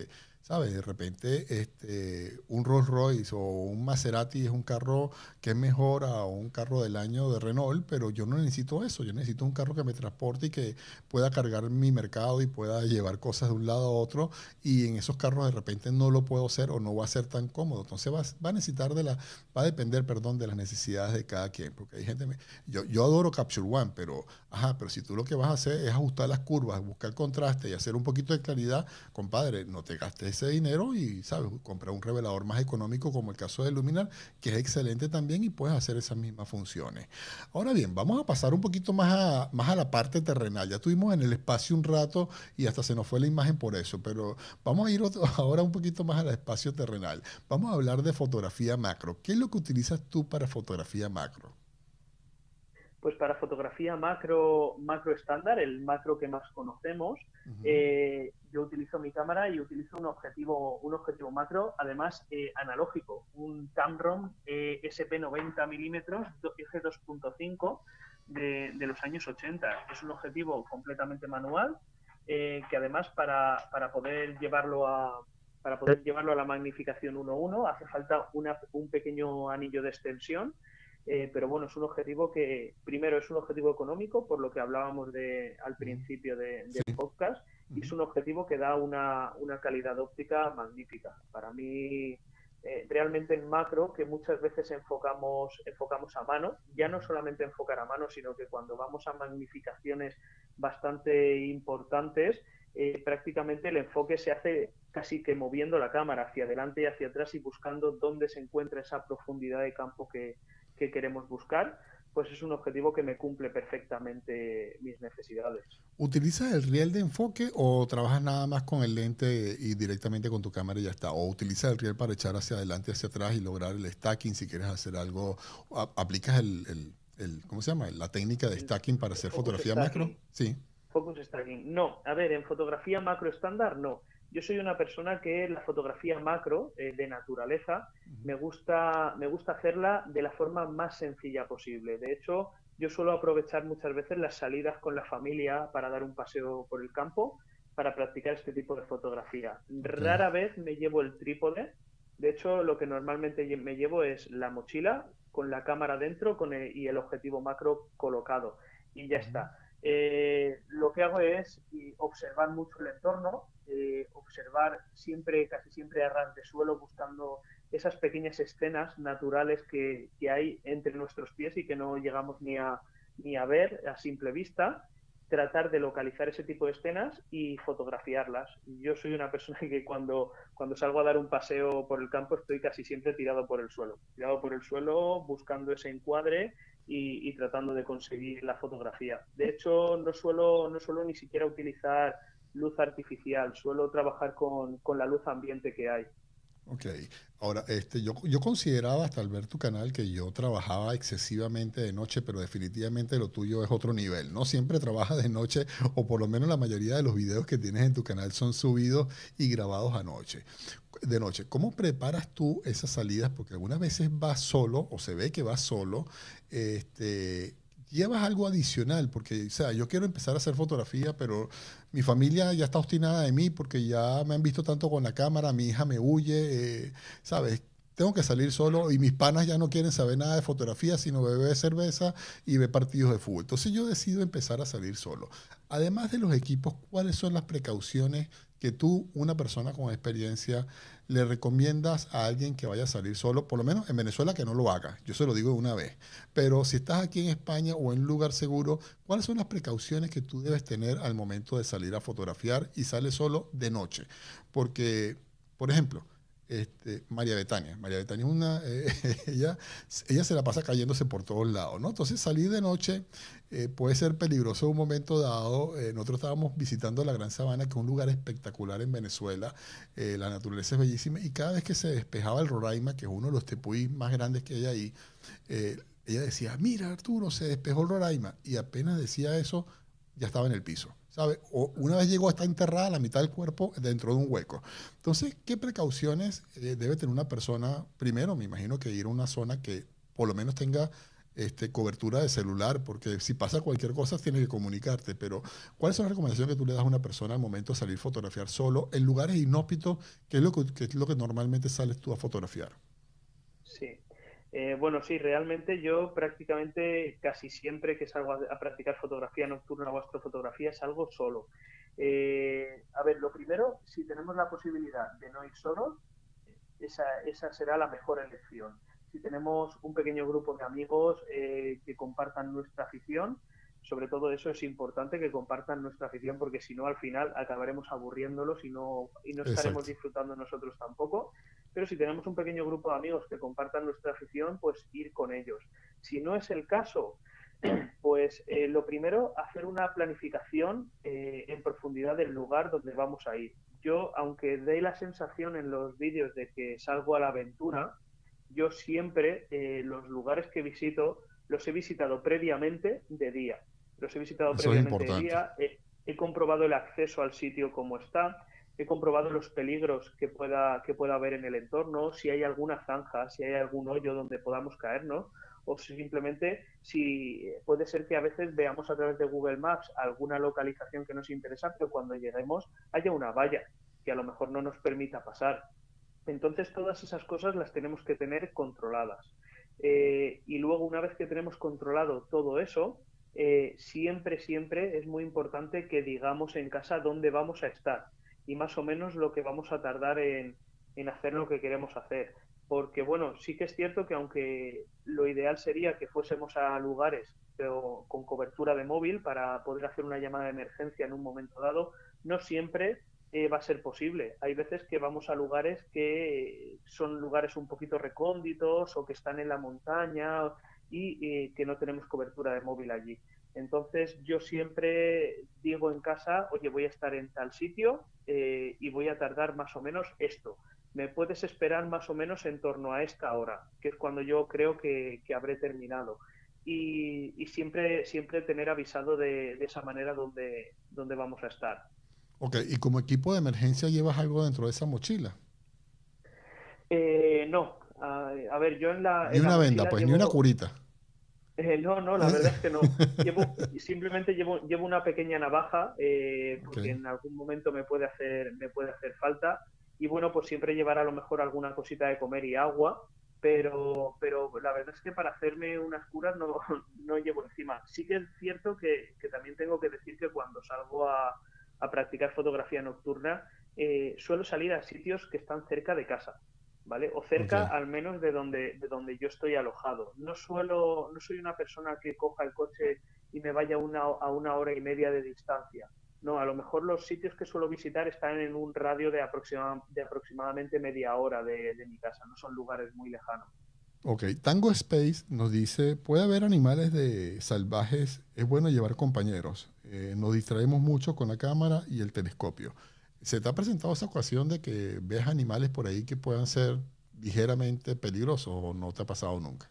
¿sabes? De repente este, un Rolls Royce o un Maserati es un carro que es mejor a un carro del año de Renault, pero yo no necesito eso. Yo necesito un carro que me transporte y que pueda cargar mi mercado y pueda llevar cosas de un lado a otro. Y en esos carros de repente no lo puedo hacer o no va a ser tan cómodo. Entonces va, va a necesitar de la, va a depender, perdón, de las necesidades de cada quien. Porque hay gente, me- yo, yo adoro Capture One, pero, ajá, pero si tú lo que vas a hacer es ajustar las curvas, buscar contraste y hacer un poquito de claridad, compadre, no te gastes ese dinero y, ¿sabes? Compra un revelador más económico como el caso de Luminar, que es excelente también y puedes hacer esas mismas funciones. Ahora bien, vamos a pasar un poquito más a, más a la parte terrenal. Ya estuvimos en el espacio un rato y hasta se nos fue la imagen por eso, pero vamos a ir otro- ahora un poquito más al espacio terrenal. Vamos a hablar de fotografía macro. ¿Qué es lo que utilizas tú para fotografía macro?
Pues para fotografía macro, macro estándar, el macro que más conocemos,
Ujú.
eh, yo utilizo mi cámara y utilizo un objetivo, un objetivo macro, además eh, analógico, un Tamron eh, S P noventa milímetros, F dos punto cinco de, de los años ochenta. Es un objetivo completamente manual, eh, que además para, para poder llevarlo a, para poder llevarlo a la magnificación uno uno hace falta una, un pequeño anillo de extensión. Eh, pero bueno, es un objetivo que primero es un objetivo económico, por lo que hablábamos de, al
Ujú.
principio de,
Sí.
del podcast, y es
Ujú.
un objetivo que da una, una calidad óptica magnífica. Para mí, eh, realmente en macro, que muchas veces enfocamos, enfocamos a mano, ya no solamente enfocar a mano, sino que cuando vamos a magnificaciones bastante importantes, eh, prácticamente el enfoque se hace casi que moviendo la cámara hacia adelante y hacia atrás y buscando dónde se encuentra esa profundidad de campo que, que queremos buscar, pues es un objetivo que me cumple perfectamente mis necesidades.
¿Utilizas el riel de enfoque o trabajas nada más con el lente y directamente con tu cámara y ya está? ¿O utilizas el riel para echar hacia adelante, hacia atrás y lograr el stacking si quieres hacer algo? a- ¿Aplicas el, el- el- ¿cómo se llama? La técnica de
El,
stacking para
el
hacer
focus
fotografía macro?
stacking.
Sí.
Focus stacking. No, a ver, en fotografía macro estándar no. Yo soy una persona que la fotografía macro eh, de naturaleza
Ujú.
me gusta, me gusta hacerla de la forma más sencilla posible. De hecho, yo suelo aprovechar muchas veces las salidas con la familia para dar un paseo por el campo para practicar este tipo de fotografía.
Ok.
Rara vez me llevo el trípode. De hecho, lo que normalmente me llevo es la mochila con la cámara dentro con el, y el objetivo macro colocado. Y ya
Ujú.
está. Eh, lo que hago es observar mucho el entorno, eh, observar siempre, casi siempre a ras de suelo, buscando esas pequeñas escenas naturales que, que hay entre nuestros pies y que no llegamos ni a, ni a ver a simple vista, tratar de localizar ese tipo de escenas y fotografiarlas. Yo soy una persona que cuando, cuando salgo a dar un paseo por el campo estoy casi siempre tirado por el suelo, tirado por el suelo buscando ese encuadre y, y tratando de conseguir la fotografía. De hecho, no suelo, no suelo ni siquiera utilizar luz artificial, suelo trabajar con, con la luz ambiente que hay.
Ok, ahora este, yo, yo consideraba hasta al ver tu canal que yo trabajaba excesivamente de noche, pero definitivamente lo tuyo es otro nivel. No siempre trabajas de noche, o por lo menos la mayoría de los videos que tienes en tu canal son subidos y grabados anoche, de noche. ¿Cómo preparas tú esas salidas? Porque algunas veces vas solo, o se ve que vas solo, este, llevas algo adicional, porque, o sea, yo quiero empezar a hacer fotografía, pero mi familia ya está obstinada de mí porque ya me han visto tanto con la cámara, mi hija me huye, eh, ¿sabes? Tengo que salir solo y mis panas ya no quieren saber nada de fotografía, sino beber cerveza y ver partidos de fútbol. Entonces yo decido empezar a salir solo. Además de los equipos, ¿cuáles son las precauciones que tú, una persona con experiencia, le recomiendas a alguien que vaya a salir solo? Por lo menos en Venezuela que no lo haga, yo se lo digo de una vez. Pero si estás aquí en España o en un lugar seguro, ¿cuáles son las precauciones que tú debes tener al momento de salir a fotografiar y sales solo de noche? Porque, por ejemplo, este, María Betania. María Betania es una, eh, ella, ella se la pasa cayéndose por todos lados, ¿no? Entonces salir de noche eh, puede ser peligroso en un momento dado. Eh, nosotros estábamos visitando la Gran Sabana, que es un lugar espectacular en Venezuela. Eh, la naturaleza es bellísima y cada vez que se despejaba el Roraima, que es uno de los tepuis más grandes que hay ahí, eh, ella decía, mira Arturo, se despejó el Roraima. Y apenas decía eso, ya estaba en el piso, ¿sabe? O una vez llegó a estar enterrada la mitad del cuerpo dentro de un hueco. Entonces, ¿qué precauciones eh, debe tener una persona? Primero, me imagino que ir a una zona que por lo menos tenga este, cobertura de celular, porque si pasa cualquier cosa tienes que comunicarte. Pero, ¿cuáles son las recomendaciones que tú le das a una persona al momento de salir a fotografiar solo en lugares inhóspitos? ¿Qué es lo que, qué es lo que normalmente sales tú a fotografiar?
Sí. Eh, bueno, sí, realmente yo prácticamente casi siempre que salgo a, a practicar fotografía nocturna o astrofotografía salgo solo. Eh, a ver, lo primero, si tenemos la posibilidad de no ir solos, esa, esa será la mejor elección. Si tenemos un pequeño grupo de amigos eh, que compartan nuestra afición, sobre todo eso es importante, que compartan nuestra afición, porque si no al final acabaremos aburriéndolos y no, y no estaremos
Exacto.
disfrutando nosotros tampoco. Pero si tenemos un pequeño grupo de amigos que compartan nuestra afición, pues ir con ellos. Si no es el caso, pues eh, lo primero, hacer una planificación eh, en profundidad del lugar donde vamos a ir. Yo, aunque dé la sensación en los vídeos de que salgo a la aventura, yo siempre eh, los lugares que visito los he visitado previamente de día. Los he visitado
Eso es
previamente de
importante.
día, he, he comprobado el acceso al sitio como está, he comprobado los peligros que pueda, que pueda haber en el entorno, si hay alguna zanja, si hay algún hoyo donde podamos caernos, o si simplemente si puede ser que a veces veamos a través de Google Maps alguna localización que nos interesa, pero cuando lleguemos haya una valla que a lo mejor no nos permita pasar. Entonces todas esas cosas las tenemos que tener controladas. Eh, y luego una vez que tenemos controlado todo eso, eh, siempre, siempre es muy importante que digamos en casa dónde vamos a estar y más o menos lo que vamos a tardar en, en hacer lo que queremos hacer. Porque bueno, sí que es cierto que aunque lo ideal sería que fuésemos a lugares pero con cobertura de móvil para poder hacer una llamada de emergencia en un momento dado, no siempre eh, va a ser posible. Hay veces que vamos a lugares que son lugares un poquito recónditos o que están en la montaña y eh, que no tenemos cobertura de móvil allí. Entonces yo siempre digo en casa, oye, voy a estar en tal sitio eh, y voy a tardar más o menos esto. Me puedes esperar más o menos en torno a esta hora, que es cuando yo creo que, que habré terminado. Y, y, siempre, siempre tener avisado de, de esa manera donde, donde vamos a estar.
Ok, y como equipo de emergencia llevas algo dentro de esa mochila.
Eh, no, a, a, ver, yo en la,
Ni
en la
una venda,
mochila
pues, ni una
llevo...
curita.
Eh, no, no, la verdad es que no. Llevo, simplemente llevo, llevo una pequeña navaja eh,
Ok,
porque en algún momento me puede, hacer, me puede hacer falta. Y bueno, pues siempre llevar a lo mejor alguna cosita de comer y agua. Pero, pero la verdad es que para hacerme unas curas no, no llevo encima. Sí que es cierto que, que también tengo que decir que cuando salgo a, a practicar fotografía nocturna, eh, suelo salir a sitios que están cerca de casa. ¿Vale? O
ok.
cerca al menos de donde, de donde yo estoy alojado. No suelo, no soy una persona que coja el coche y me vaya una, a una hora y media de distancia. No, a lo mejor los sitios que suelo visitar están en un radio de, aproxima, de aproximadamente media hora de, de mi casa, no son lugares muy lejanos.
Ok, Tango Space nos dice, puede haber animales de salvajes, es bueno llevar compañeros. Eh, nos distraemos mucho con la cámara y el telescopio. ¿Se te ha presentado esa ocasión de que veas animales por ahí que puedan ser ligeramente peligrosos o no te ha pasado nunca?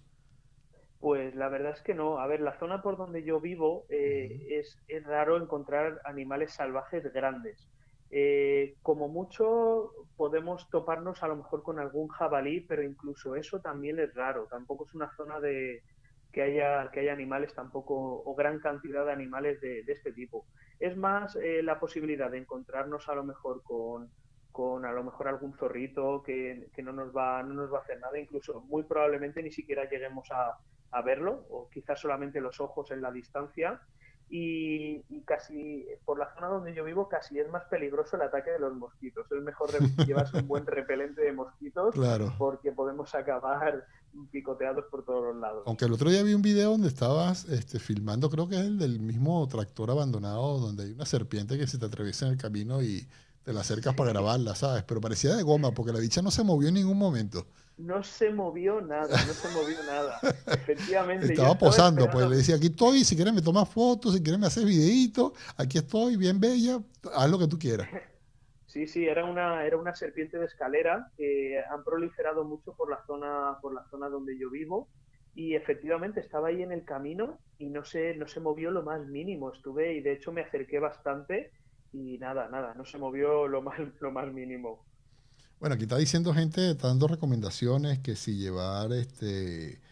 Pues la verdad es que no. A ver, la zona por donde yo vivo
Ujú.
eh, es, es raro encontrar animales salvajes grandes. Eh, como mucho podemos toparnos a lo mejor con algún jabalí, pero incluso eso también es raro. Tampoco es una zona de que haya, que haya animales tampoco o gran cantidad de animales de, de este tipo. Es más eh, la posibilidad de encontrarnos a lo mejor con, con a lo mejor algún zorrito que, que no, nos va, no nos va a hacer nada. Incluso muy probablemente ni siquiera lleguemos a a verlo, o quizás solamente los ojos en la distancia. Y, y casi por la zona donde yo vivo casi es más peligroso el ataque de los mosquitos. Es mejor llevarse un buen repelente de mosquitos
Claro.
porque podemos acabar picoteados por todos los lados.
Aunque el otro día vi un video donde estabas este, filmando, creo que es el del mismo tractor abandonado, donde hay una serpiente que se te atraviesa en el camino y te la acercas para
Sí.
grabarla, ¿sabes? Pero parecía de goma porque la bicha no se movió en ningún momento.
No se movió nada, no se movió nada. Efectivamente, yo
Estaba
estaba
posando, pues le
esperando.
decía, aquí estoy, si quieres me tomas fotos, si quieres me haces videíto, aquí estoy, bien bella, haz lo que tú quieras.
Sí, sí, era una, era una serpiente de escalera que han proliferado mucho por la zona, por la zona donde yo vivo y efectivamente estaba ahí en el camino y no se, no se movió lo más mínimo. Estuve y de hecho me acerqué bastante y nada, nada, no se movió lo más, lo más mínimo.
Bueno, aquí está diciendo gente, está dando recomendaciones que si llevar este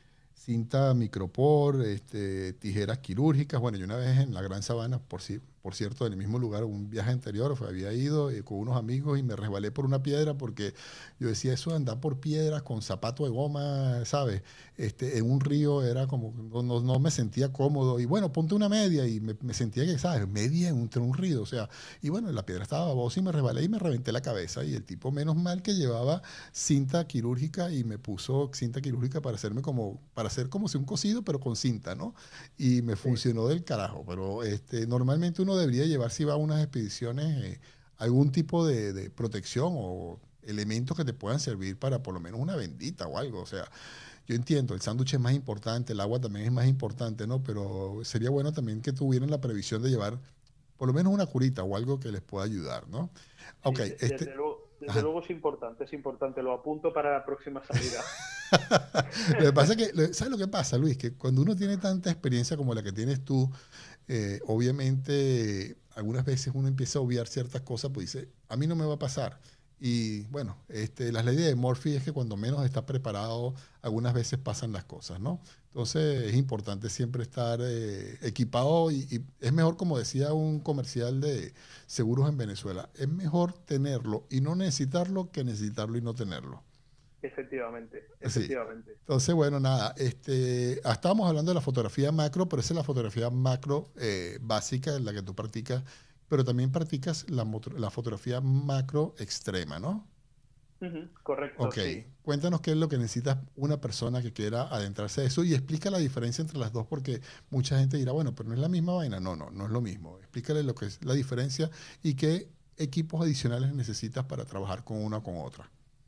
cinta micropor, este, tijeras quirúrgicas. Bueno, yo una vez en la Gran Sabana, por, ci- por cierto, en el mismo lugar, un viaje anterior, fue, había ido eh, con unos amigos y me resbalé por una piedra porque yo decía, eso de andar por piedras con zapato de goma, ¿sabes? Este, en un río era como, no, no, no me sentía cómodo. Y bueno, ponte una media y me, me sentía que, ¿sabes? Media en un, entre un río, o sea, y bueno, la piedra estaba babosa y me resbalé y me reventé la cabeza. Y el tipo, menos mal que llevaba cinta quirúrgica y me puso cinta quirúrgica para hacerme como, para hacer como si un cosido, pero con cinta, ¿no? Y me
Sí,
funcionó del carajo. Pero este, normalmente uno debería llevar, si va a unas expediciones, eh, algún tipo de, de protección o elementos que te puedan servir para por lo menos una bendita o algo. O sea, yo entiendo, el sándwich es más importante, el agua también es más importante, ¿no? Pero sería bueno también que tuvieran la previsión de llevar por lo menos una curita o algo que les pueda ayudar, ¿no? Ok,
sí, de-
este,
desde luego, desde
ajá.
luego es importante, es importante, lo apunto para la próxima salida.
Lo que pasa es que, lo- ¿sabes lo que pasa, Luis? Que cuando uno tiene tanta experiencia como la que tienes tú, eh, obviamente algunas veces uno empieza a obviar ciertas cosas, pues dice, a mí no me va a pasar. Y bueno, este, las leyes de Murphy es que cuando menos estás preparado, algunas veces pasan las cosas, ¿no? Entonces es importante siempre estar eh, equipado y, y es mejor, como decía un comercial de seguros en Venezuela, es mejor tenerlo y no necesitarlo que necesitarlo y no tenerlo.
Efectivamente,
Sí.
efectivamente.
Entonces, bueno, nada, este, ah, estábamos hablando de la fotografía macro, pero esa es la fotografía macro eh, básica en la que tú practicas, pero también practicas la, moto- la fotografía macro extrema, ¿no?
Ujú, correcto,
Ok,
sí.
cuéntanos qué es lo que necesita una persona que quiera adentrarse a eso y explica la diferencia entre las dos porque mucha gente dirá, bueno, pero no es la misma vaina. No, no, no es lo mismo. Explícale lo que es la diferencia y qué equipos adicionales necesitas para trabajar con una o con otra.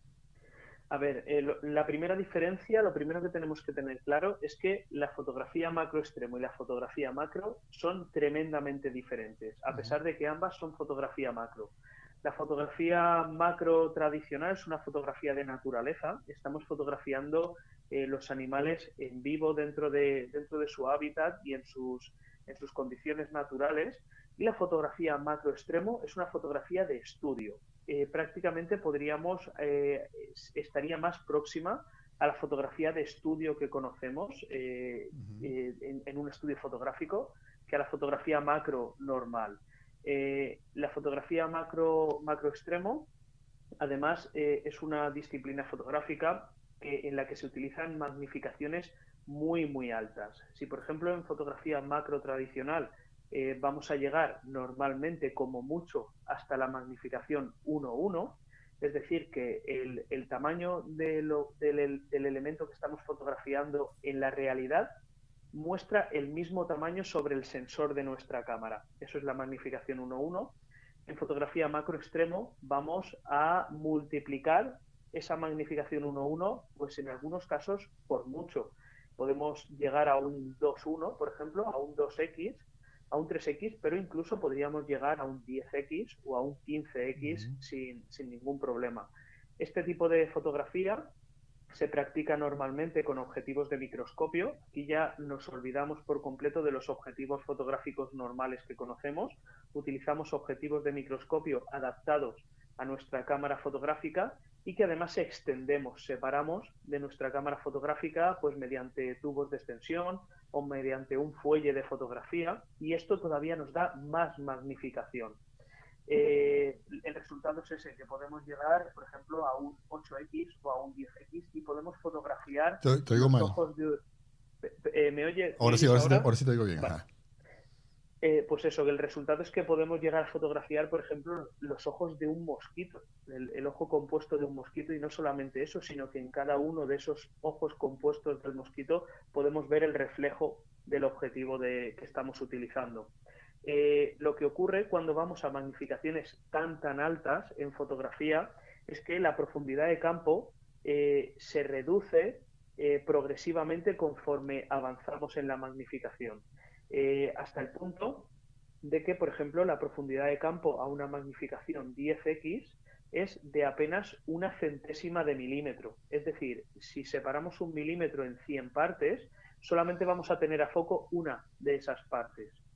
A ver, eh, lo- la primera diferencia, lo primero que tenemos que tener claro es que la fotografía macro extremo y la fotografía macro son tremendamente diferentes, a
Ujú,
pesar de que ambas son fotografía macro. La fotografía macro tradicional es una fotografía de naturaleza. Estamos fotografiando eh, los animales en vivo dentro de, dentro de su hábitat y en sus, en sus condiciones naturales. Y la fotografía macro extremo es una fotografía de estudio. Eh, prácticamente podríamos, eh, estaría más próxima a la fotografía de estudio que conocemos eh,
ujú,
eh, en, en, un estudio fotográfico que a la fotografía macro normal. Eh, la fotografía macro, macro extremo, además, eh, es una disciplina fotográfica que, en la que se utilizan magnificaciones muy, muy altas. Si, por ejemplo, en fotografía macro tradicional eh, vamos a llegar normalmente como mucho hasta la magnificación uno uno, es decir, que el, el tamaño de lo, del, del elemento que estamos fotografiando en la realidad muestra el mismo tamaño sobre el sensor de nuestra cámara. Eso es la magnificación uno uno. En fotografía macro extremo vamos a multiplicar esa magnificación uno uno, pues en algunos casos por mucho. Podemos llegar a un dos uno, por ejemplo, a un dos equis, a un tres equis, pero incluso podríamos llegar a un diez equis o a un quince equis
ujú.
sin, sin ningún problema. Este tipo de fotografía se practica normalmente con objetivos de microscopio. Aquí ya nos olvidamos por completo de los objetivos fotográficos normales que conocemos. Utilizamos objetivos de microscopio adaptados a nuestra cámara fotográfica y que además extendemos, separamos de nuestra cámara fotográfica pues mediante tubos de extensión o mediante un fuelle de fotografía, y esto todavía nos da más magnificación. Eh, el resultado es ese, que podemos llegar, por ejemplo, a un ocho equis o a un diez equis y podemos fotografiar
Te, te oigo
los
mal.
ojos de... Eh, ¿me, oye, ¿Me
Ahora sí,
oyes
ahora sí te,
ahora?
ahora sí te oigo bien.
Vale.
Ajá.
Eh, pues eso, que el resultado es que podemos llegar a fotografiar, por ejemplo, los ojos de un mosquito, el, el ojo compuesto de un mosquito, y no solamente eso, sino que en cada uno de esos ojos compuestos del mosquito podemos ver el reflejo del objetivo de, que estamos utilizando. Eh, lo que ocurre cuando vamos a magnificaciones tan tan altas en fotografía es que la profundidad de campo eh, se reduce eh, progresivamente conforme avanzamos en la magnificación, eh, hasta el punto de que, por ejemplo, la profundidad de campo a una magnificación diez equis es de apenas una centésima de milímetro. Es decir, si separamos un milímetro en cien partes, solamente vamos a tener a foco una de esas partes.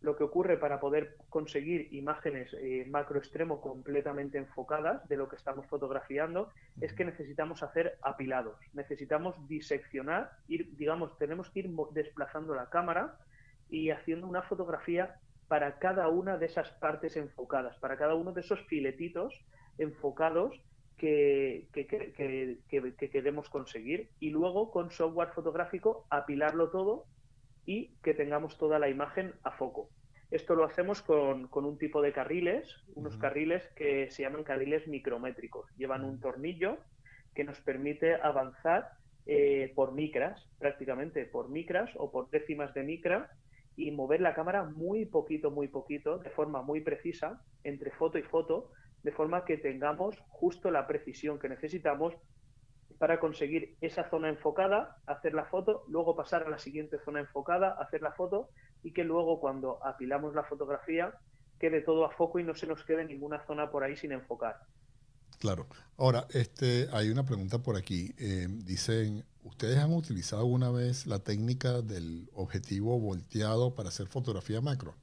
Lo que ocurre para poder conseguir imágenes eh, macro extremo completamente enfocadas de lo que estamos fotografiando es que necesitamos hacer apilados, necesitamos diseccionar, ir, digamos, tenemos que ir desplazando la cámara y haciendo una fotografía para cada una de esas partes enfocadas, para cada uno de esos filetitos enfocados que, que, que, que, que, que queremos conseguir, y luego con software fotográfico apilarlo todo y que tengamos toda la imagen a foco. Esto lo hacemos con, con un tipo de carriles, unos uh-huh. carriles que se llaman carriles micrométricos. Llevan un tornillo que nos permite avanzar eh, por micras, prácticamente por micras o por décimas de micra, y mover la cámara muy poquito, muy poquito, de forma muy precisa, entre foto y foto, de forma que tengamos justo la precisión que necesitamos para conseguir esa zona enfocada, hacer la foto, luego pasar a la siguiente zona enfocada, hacer la foto, y que luego cuando apilamos la fotografía quede todo a foco y no se nos quede ninguna zona por ahí sin enfocar.
Claro. Ahora, este, hay una pregunta por aquí. Eh, dicen, ¿ustedes han utilizado alguna vez la técnica del objetivo volteado para hacer fotografía macro?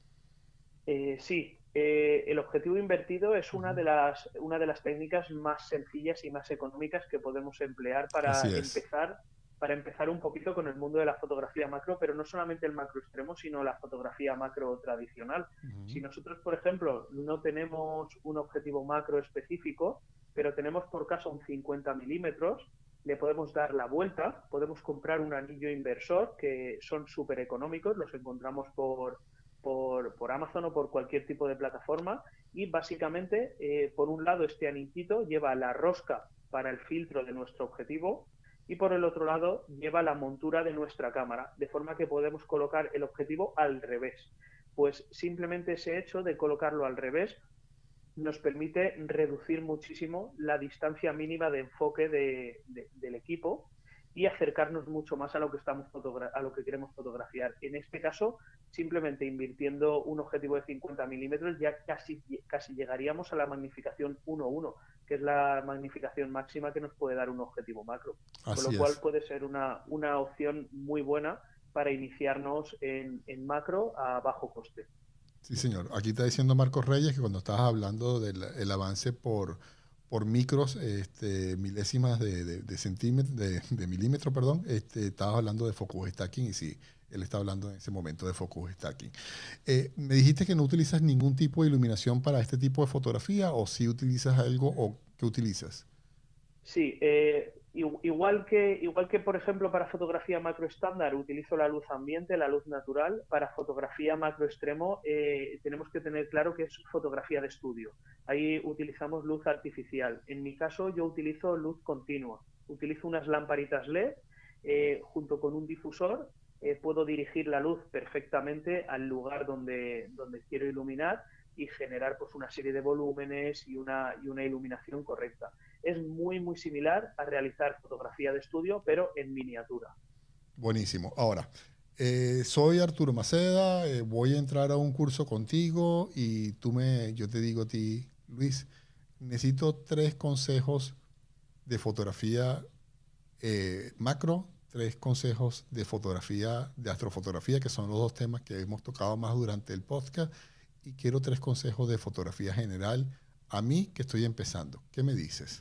Eh, sí. Eh, el objetivo invertido es una de, las, una de las técnicas más sencillas y más económicas que podemos emplear para empezar, para empezar un poquito con el mundo de la fotografía macro, pero no solamente el macro extremo, sino la fotografía macro tradicional. Uh-huh. Si nosotros, por ejemplo, no tenemos un objetivo macro específico, pero tenemos por caso un cincuenta milímetros, le podemos dar la vuelta, podemos comprar un anillo inversor, que son súper económicos, los encontramos por... Por, por Amazon o por cualquier tipo de plataforma, y básicamente eh, por un lado este anillito lleva la rosca para el filtro de nuestro objetivo y por el otro lado lleva la montura de nuestra cámara, de forma que podemos colocar el objetivo al revés. Pues simplemente ese hecho de colocarlo al revés nos permite reducir muchísimo la distancia mínima de enfoque de, de, del equipo y acercarnos mucho más a lo que estamos a lo que queremos fotografiar. En este caso, simplemente invirtiendo un objetivo de cincuenta milímetros ya casi, casi llegaríamos a la magnificación uno uno, que es la magnificación máxima que nos puede dar un objetivo macro.
Así
Con lo cual
es.
puede ser una, una opción muy buena para iniciarnos en, en macro a bajo coste.
Sí, señor. Aquí está diciendo Marcos Reyes que cuando estabas hablando del el avance por... por micros, este, milésimas de, de, de centímetro, de, de milímetro, perdón, este, estabas hablando de focus stacking, y sí, él está hablando en ese momento de focus stacking. Eh, me dijiste que no utilizas ningún tipo de iluminación para este tipo de fotografía, o si sí utilizas algo, o qué utilizas.
Sí, eh, igual que, igual que, por ejemplo, para fotografía macro estándar utilizo la luz ambiente, la luz natural. Para fotografía macro extremo eh, tenemos que tener claro que es fotografía de estudio. Ahí utilizamos luz artificial. En mi caso yo utilizo luz continua. Utilizo unas lamparitas L E D eh, junto con un difusor. Eh, puedo dirigir la luz perfectamente al lugar donde, donde quiero iluminar y generar pues una serie de volúmenes y una, y una iluminación correcta. Es muy, muy similar a realizar fotografía de estudio, pero en miniatura.
Buenísimo. Ahora, eh, soy Arturo Maceda, eh, voy a entrar a un curso contigo y tú me, yo te digo a ti, Luis, necesito tres consejos de fotografía eh, macro, tres consejos de fotografía, de astrofotografía, que son los dos temas que hemos tocado más durante el podcast, y quiero tres consejos de fotografía general a mí que estoy empezando. ¿Qué me dices?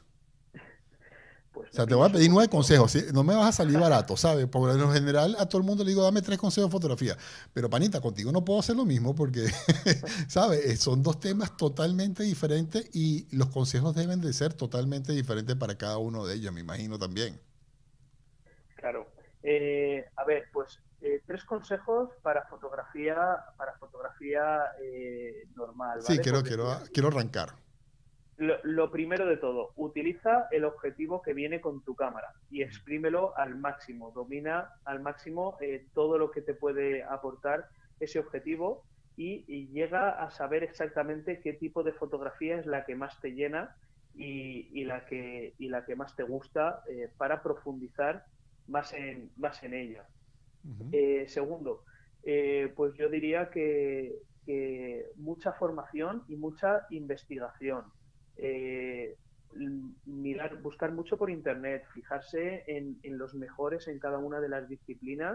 Pues
o sea, te voy a pedir nueve consejos, ¿sí? No me vas a salir barato, ¿sabes? Porque en lo general a todo el mundo le digo, dame tres consejos de fotografía. Pero, panita, contigo no puedo hacer lo mismo porque, ¿sabes? Son dos temas totalmente diferentes y los consejos deben de ser totalmente diferentes para cada uno de ellos, me imagino también.
Claro. Eh, a ver, pues eh, tres consejos para fotografía, para fotografía eh, normal, ¿vale?
Sí, quiero, quiero, quiero arrancar.
Lo, lo primero de todo, utiliza el objetivo que viene con tu cámara y exprímelo al máximo, domina al máximo eh, todo lo que te puede aportar ese objetivo y, y llega a saber exactamente qué tipo de fotografía es la que más te llena y, y, la, que, y la que más te gusta eh, para profundizar más en, más en ella. Uh-huh. Eh, segundo, eh, pues yo diría que, que mucha formación y mucha investigación. Eh, mirar, buscar mucho por internet, fijarse en, en los mejores en cada una de las disciplinas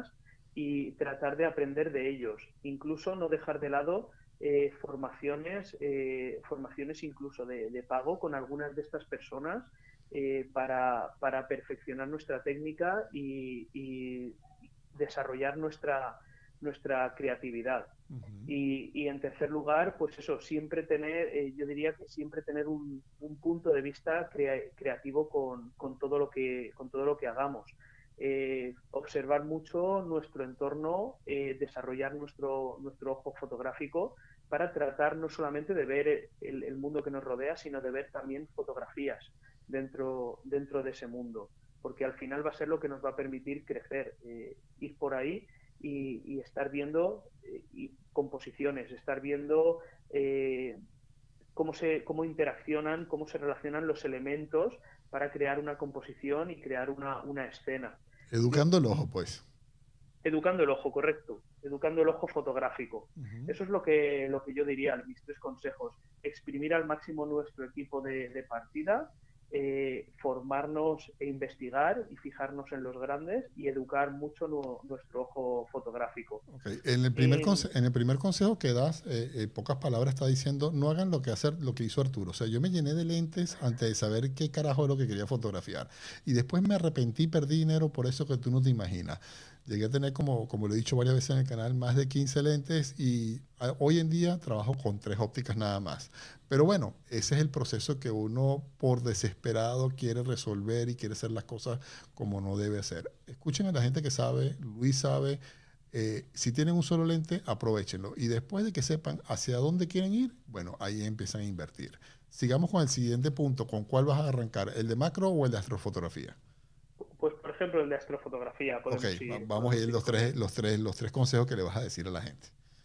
y tratar de aprender de ellos. Incluso no dejar de lado eh, formaciones, eh, formaciones incluso de, de pago con algunas de estas personas eh, para, para perfeccionar nuestra técnica y, y desarrollar nuestra, nuestra creatividad.
Ujú.
Y, y, en tercer lugar, pues eso, siempre tener, eh, yo diría que siempre tener un, un punto de vista crea creativo con, con, todo lo que, con todo lo que hagamos. Eh, observar mucho nuestro entorno, eh, desarrollar nuestro, nuestro ojo fotográfico para tratar no solamente de ver el, el mundo que nos rodea, sino de ver también fotografías dentro, dentro de ese mundo, porque al final va a ser lo que nos va a permitir crecer, eh, ir por ahí y, y estar viendo eh, y composiciones, estar viendo eh, cómo, se, cómo interaccionan, cómo se relacionan los elementos para crear una composición y crear una, una escena. Yo,
Educando el ojo, pues.
educando el ojo, correcto, educando el ojo fotográfico.
Uh-huh.
Eso es lo que, lo que yo diría, mis tres consejos. Exprimir al máximo nuestro equipo de, de partida, eh, formarnos e investigar y fijarnos en los grandes y educar mucho no, nuestro ojo fotográfico.
Okay. En, el primer
En,
en el primer consejo que das, eh, en pocas palabras está diciendo, no hagan lo que, hacer, lo que hizo Arturo. O sea, yo me llené de lentes antes de saber qué carajo es lo que quería fotografiar. Y después me arrepentí, perdí dinero por eso que tú no te imaginas. Llegué a tener, como, como lo he dicho varias veces en el canal, más de quince lentes y a, hoy en día trabajo con tres ópticas nada más. Pero bueno, ese es el proceso que uno por desesperado quiere resolver y quiere hacer las cosas como no debe hacer. Escuchen a la gente que sabe, Luis sabe, eh, si tienen un solo lente, aprovechenlo. Y después de que sepan hacia dónde quieren ir, bueno, ahí empiezan a invertir. Sigamos con el siguiente punto. ¿Con cuál vas a arrancar? ¿El de macro o el de astrofotografía?
Pues, por ejemplo, el de astrofotografía.
Ok,
Podemos ir,
vamos a
podemos
ir
ir
los
con
tres,
él.
los, tres, los tres consejos que le vas a decir a la gente.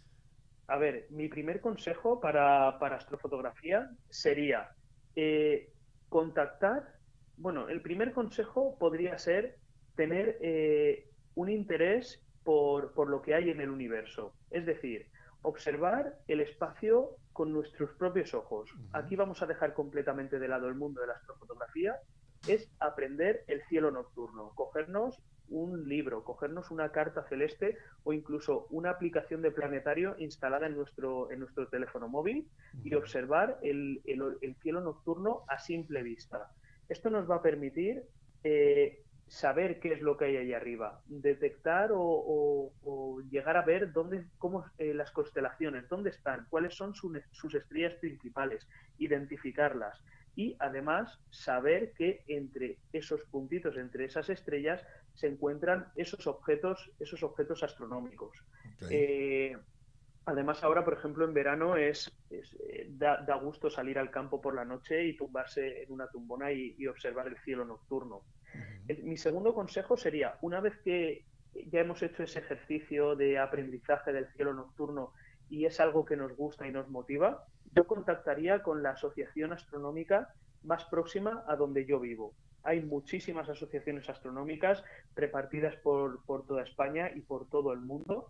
A ver, mi primer consejo para, para astrofotografía sería eh, contactar. Bueno, el primer consejo podría ser tener eh, un interés por, por lo que hay en el universo. Es decir, observar el espacio con nuestros propios ojos.
Uh-huh.
Aquí vamos a dejar completamente de lado el mundo de la astrofotografía. Es aprender el cielo nocturno, cogernos un libro, cogernos una carta celeste o incluso una aplicación de planetario instalada en nuestro, en nuestro teléfono móvil y observar el, el, el cielo nocturno a simple vista. Esto nos va a permitir eh, saber qué es lo que hay ahí arriba, detectar o, o, o llegar a ver dónde, cómo eh, las constelaciones, dónde están, cuáles son su, sus estrellas principales, identificarlas. Y además saber que entre esos puntitos, entre esas estrellas, se encuentran esos objetos, esos objetos astronómicos. Okay. Eh, además ahora, por ejemplo, en verano es, es eh, da, da gusto salir al campo por la noche y tumbarse en una tumbona y, y observar el cielo nocturno. Uh-huh. El, mi segundo consejo sería, una vez que ya hemos hecho ese ejercicio de aprendizaje del cielo nocturno y es algo que nos gusta y nos motiva, yo contactaría con la asociación astronómica más próxima a donde yo vivo. Hay muchísimas asociaciones astronómicas repartidas por, por toda España y por todo el mundo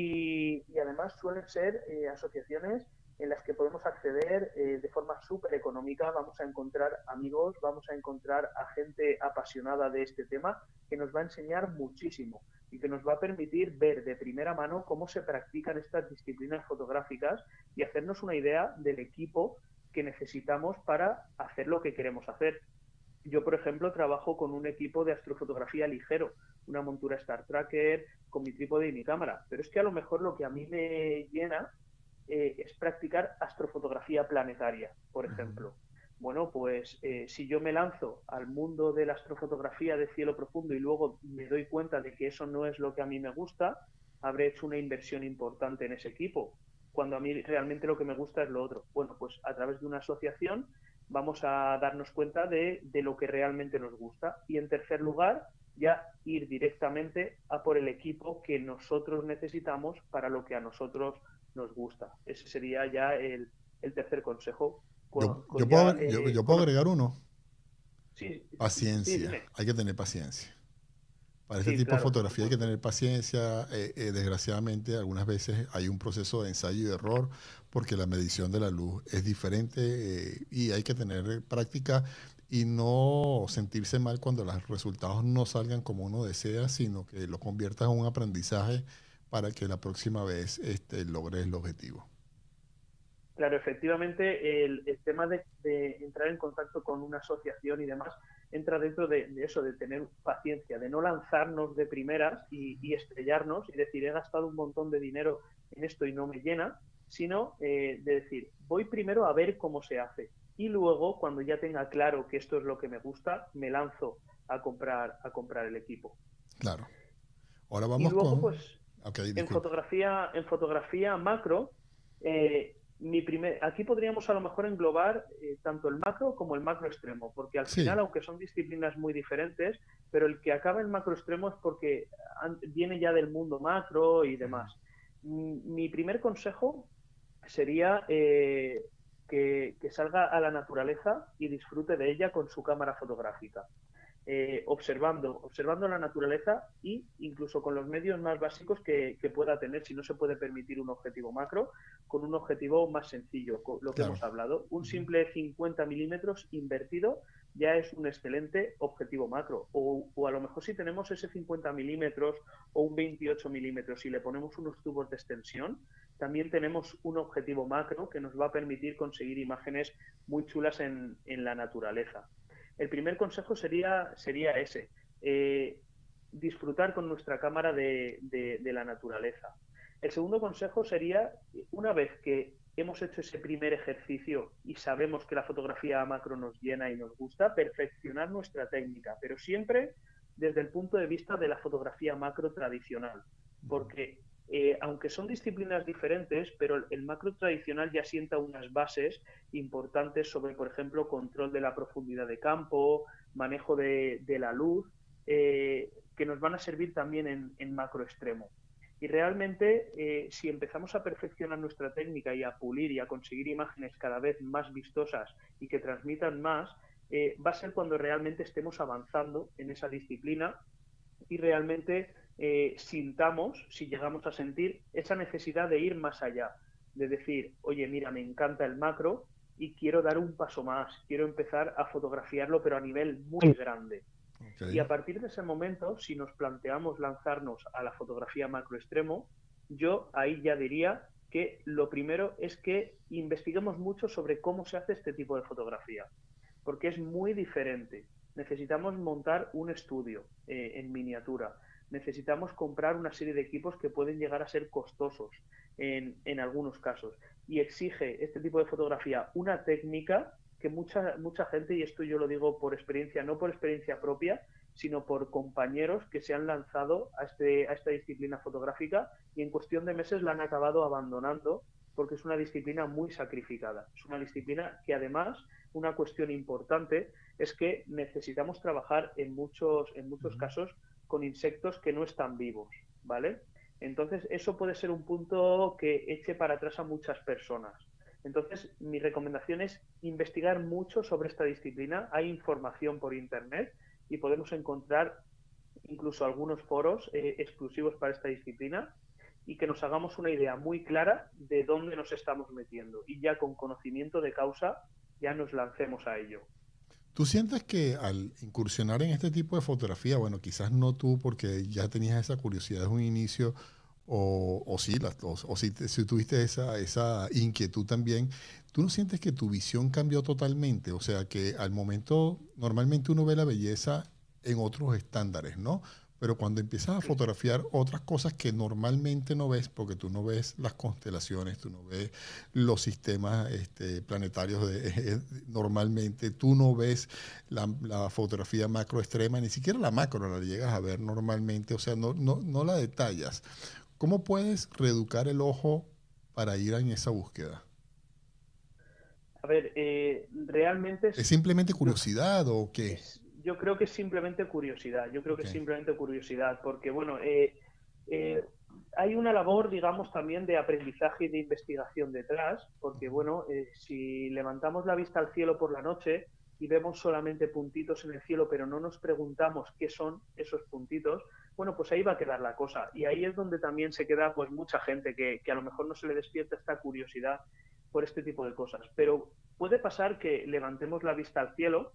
y, y además suelen ser eh, asociaciones en las que podemos acceder eh, de forma súper económica. Vamos a encontrar amigos, vamos a encontrar a gente apasionada de este tema que nos va a enseñar muchísimo y que nos va a permitir ver de primera mano cómo se practican estas disciplinas fotográficas y hacernos una idea del equipo que necesitamos para hacer lo que queremos hacer. Yo, por ejemplo, trabajo con un equipo de astrofotografía ligero, una montura Star Tracker, con mi trípode y mi cámara, pero es que a lo mejor lo que a mí me llena eh, es practicar astrofotografía planetaria, por ejemplo. Bueno, pues eh, si yo me lanzo al mundo de la astrofotografía de cielo profundo y luego me doy cuenta de que eso no es lo que a mí me gusta, habré hecho una inversión importante en ese equipo, cuando a mí realmente lo que me gusta es lo otro. Bueno, pues a través de una asociación vamos a darnos cuenta de, de lo que realmente nos gusta. Y en tercer lugar, ya ir directamente a por el equipo que nosotros necesitamos para lo que a nosotros nos gusta. Ese sería ya el, el tercer consejo. Con,
yo,
con
yo,
ya,
puedo,
eh,
yo, yo puedo
con...
agregar uno.
Sí,
paciencia.
Sí,
hay que tener paciencia. Para este
sí,
tipo
claro,
de fotografía hay que tener paciencia. Eh, eh, desgraciadamente, algunas veces hay un proceso de ensayo y de error porque la medición de la luz es diferente eh, y hay que tener práctica. y no sentirse mal cuando los resultados no salgan como uno desea, sino que lo conviertas en un aprendizaje para que la próxima vez este, logres el objetivo.
Claro, efectivamente, el, el tema de, de entrar en contacto con una asociación y demás entra dentro de, de eso, de tener paciencia, de no lanzarnos de primeras y, y estrellarnos y decir, he gastado un montón de dinero en esto y no me llena, sino eh, de decir, voy primero a ver cómo se hace y luego, cuando ya tenga claro que esto es lo que me gusta, me lanzo a comprar, a comprar el equipo.
Claro. Ahora
Y
vamos
luego,
con...
pues,
Ok,
en
disculpa.
fotografía, en fotografía macro, eh, mi primer, aquí podríamos a lo mejor englobar eh, tanto el macro como el macro extremo, porque al final,
Sí,
aunque son disciplinas muy diferentes, pero el que acaba en macro extremo es porque viene ya del mundo macro y demás. Mi primer consejo sería eh, que, que salga a la naturaleza y disfrute de ella con su cámara fotográfica. Eh, observando, observando la naturaleza e incluso con los medios más básicos que, que, pueda tener, si no se puede permitir un objetivo macro, con un objetivo más sencillo, con lo que
claro.
hemos hablado. Un simple cincuenta milímetros invertido ya es un excelente objetivo macro. O, o a lo mejor si tenemos ese cincuenta milímetros o un veintiocho milímetros y le ponemos unos tubos de extensión, también tenemos un objetivo macro que nos va a permitir conseguir imágenes muy chulas en, en la naturaleza. El primer consejo sería, sería ese, eh, disfrutar con nuestra cámara de, de, de la naturaleza. El segundo consejo sería, una vez que hemos hecho ese primer ejercicio y sabemos que la fotografía a macro nos llena y nos gusta, perfeccionar nuestra técnica, pero siempre desde el punto de vista de la fotografía macro tradicional, porque eh, aunque son disciplinas diferentes, pero el macro tradicional ya sienta unas bases importantes sobre, por ejemplo, control de la profundidad de campo, manejo de, de la luz, eh, que nos van a servir también en, en macro extremo. Y realmente, eh, si empezamos a perfeccionar nuestra técnica y a pulir y a conseguir imágenes cada vez más vistosas y que transmitan más, eh, va a ser cuando realmente estemos avanzando en esa disciplina y realmente eh, sintamos, si llegamos a sentir, esa necesidad de ir más allá, de decir, oye, mira, me encanta el macro y quiero dar un paso más, quiero empezar a fotografiarlo, pero a nivel muy grande.
Okay.
Y a partir de ese momento, si nos planteamos lanzarnos a la fotografía macro extremo, yo ahí ya diría que lo primero es que investiguemos mucho sobre cómo se hace este tipo de fotografía, porque es muy diferente. Necesitamos montar un estudio eh, en miniatura. Necesitamos comprar una serie de equipos que pueden llegar a ser costosos en, en algunos casos. Y exige este tipo de fotografía una técnica que mucha, mucha gente, y esto yo lo digo por experiencia, no por experiencia propia, sino por compañeros que se han lanzado a, este, a esta disciplina fotográfica y en cuestión de meses la han acabado abandonando porque es una disciplina muy sacrificada. Es una disciplina que además, una cuestión importante es que necesitamos trabajar en muchos, en muchos casos con insectos que no están vivos, ¿vale? Entonces, eso puede ser un punto que eche para atrás a muchas personas. Entonces, mi recomendación es investigar mucho sobre esta disciplina. Hay información por internet y podemos encontrar incluso algunos foros eh, exclusivos para esta disciplina y que nos hagamos una idea muy clara de dónde nos estamos metiendo y ya con conocimiento de causa ya nos lancemos a ello.
¿Tú sientes que al incursionar en este tipo de fotografía, bueno, quizás no tú porque ya tenías esa curiosidad desde un inicio, o, o sí, las, o, o si, si tuviste esa, esa inquietud también, ¿tú no sientes que tu visión cambió totalmente? O sea, que al momento, normalmente uno ve la belleza en otros estándares, ¿no? Pero cuando empiezas a fotografiar otras cosas que normalmente no ves, porque tú no ves las constelaciones, tú no ves los sistemas este, planetarios de, eh, normalmente, tú no ves la, la fotografía macro extrema, ni siquiera la macro la llegas a ver normalmente, o sea, no, no, no la detallas. ¿Cómo puedes reeducar el ojo para ir en esa búsqueda?
A ver, eh, realmente
¿Es
es,
simplemente
yo,
curiosidad o qué?
es, yo creo que es simplemente curiosidad. Yo creo que es
Okay.
simplemente curiosidad, porque bueno, eh, eh, hay una labor, digamos, también de aprendizaje y de investigación detrás, porque bueno, eh, si levantamos la vista al cielo por la noche y vemos solamente puntitos en el cielo, pero no nos preguntamos qué son esos puntitos, bueno, pues ahí va a quedar la cosa. Y ahí es donde también se queda pues mucha gente que, que a lo mejor no se le despierta esta curiosidad por este tipo de cosas. Pero puede pasar que levantemos la vista al cielo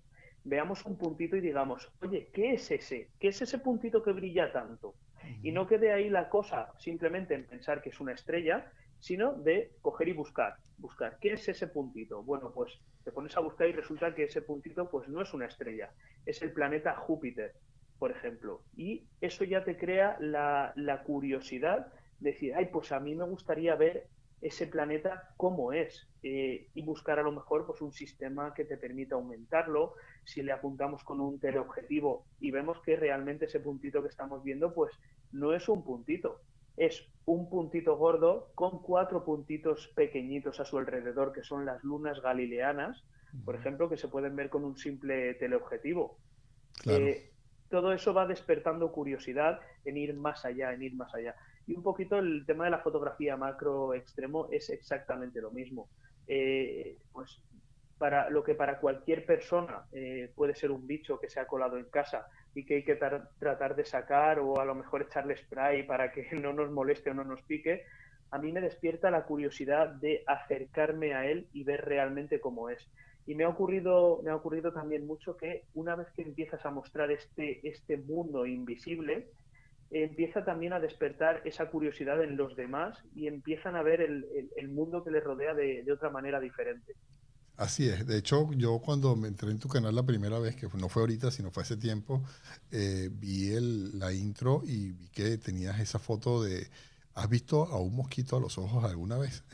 veamos un puntito y digamos, oye, ¿qué es ese? ¿Qué es ese puntito que brilla tanto? Y no quede ahí la cosa simplemente en pensar que es una estrella, sino de coger y buscar, buscar, ¿qué es ese puntito? Bueno, pues te pones a buscar y resulta que ese puntito pues no es una estrella, es el planeta Júpiter, por ejemplo. Y eso ya te crea la, la curiosidad de decir, ay, pues a mí me gustaría ver ese planeta cómo es, eh, y buscar a lo mejor pues un sistema que te permita aumentarlo. Si le apuntamos con un teleobjetivo y vemos que realmente ese puntito que estamos viendo pues no es un puntito, es un puntito gordo con cuatro puntitos pequeñitos a su alrededor, que son las lunas galileanas, por ejemplo, que se pueden ver con un simple teleobjetivo.
Claro.
Eh, todo eso va despertando curiosidad en ir más allá, en ir más allá. Y un poquito el tema de la fotografía macro extremo es exactamente lo mismo. Eh, pues para lo que para cualquier persona eh, puede ser un bicho que se ha colado en casa y que hay que tar- tratar de sacar, o a lo mejor echarle spray para que no nos moleste o no nos pique, a mí me despierta la curiosidad de acercarme a él y ver realmente cómo es. Y me ha ocurrido, me ha ocurrido también mucho que una vez que empiezas a mostrar este, este mundo invisible, eh, empieza también a despertar esa curiosidad en los demás y empiezan a ver el, el, el mundo que les rodea de, de otra manera diferente.
Así es. De hecho, yo cuando me entré en tu canal la primera vez, que no fue ahorita, sino fue hace tiempo, eh, vi el, la intro y vi que tenías esa foto de, ¿has visto a un mosquito a los ojos alguna vez?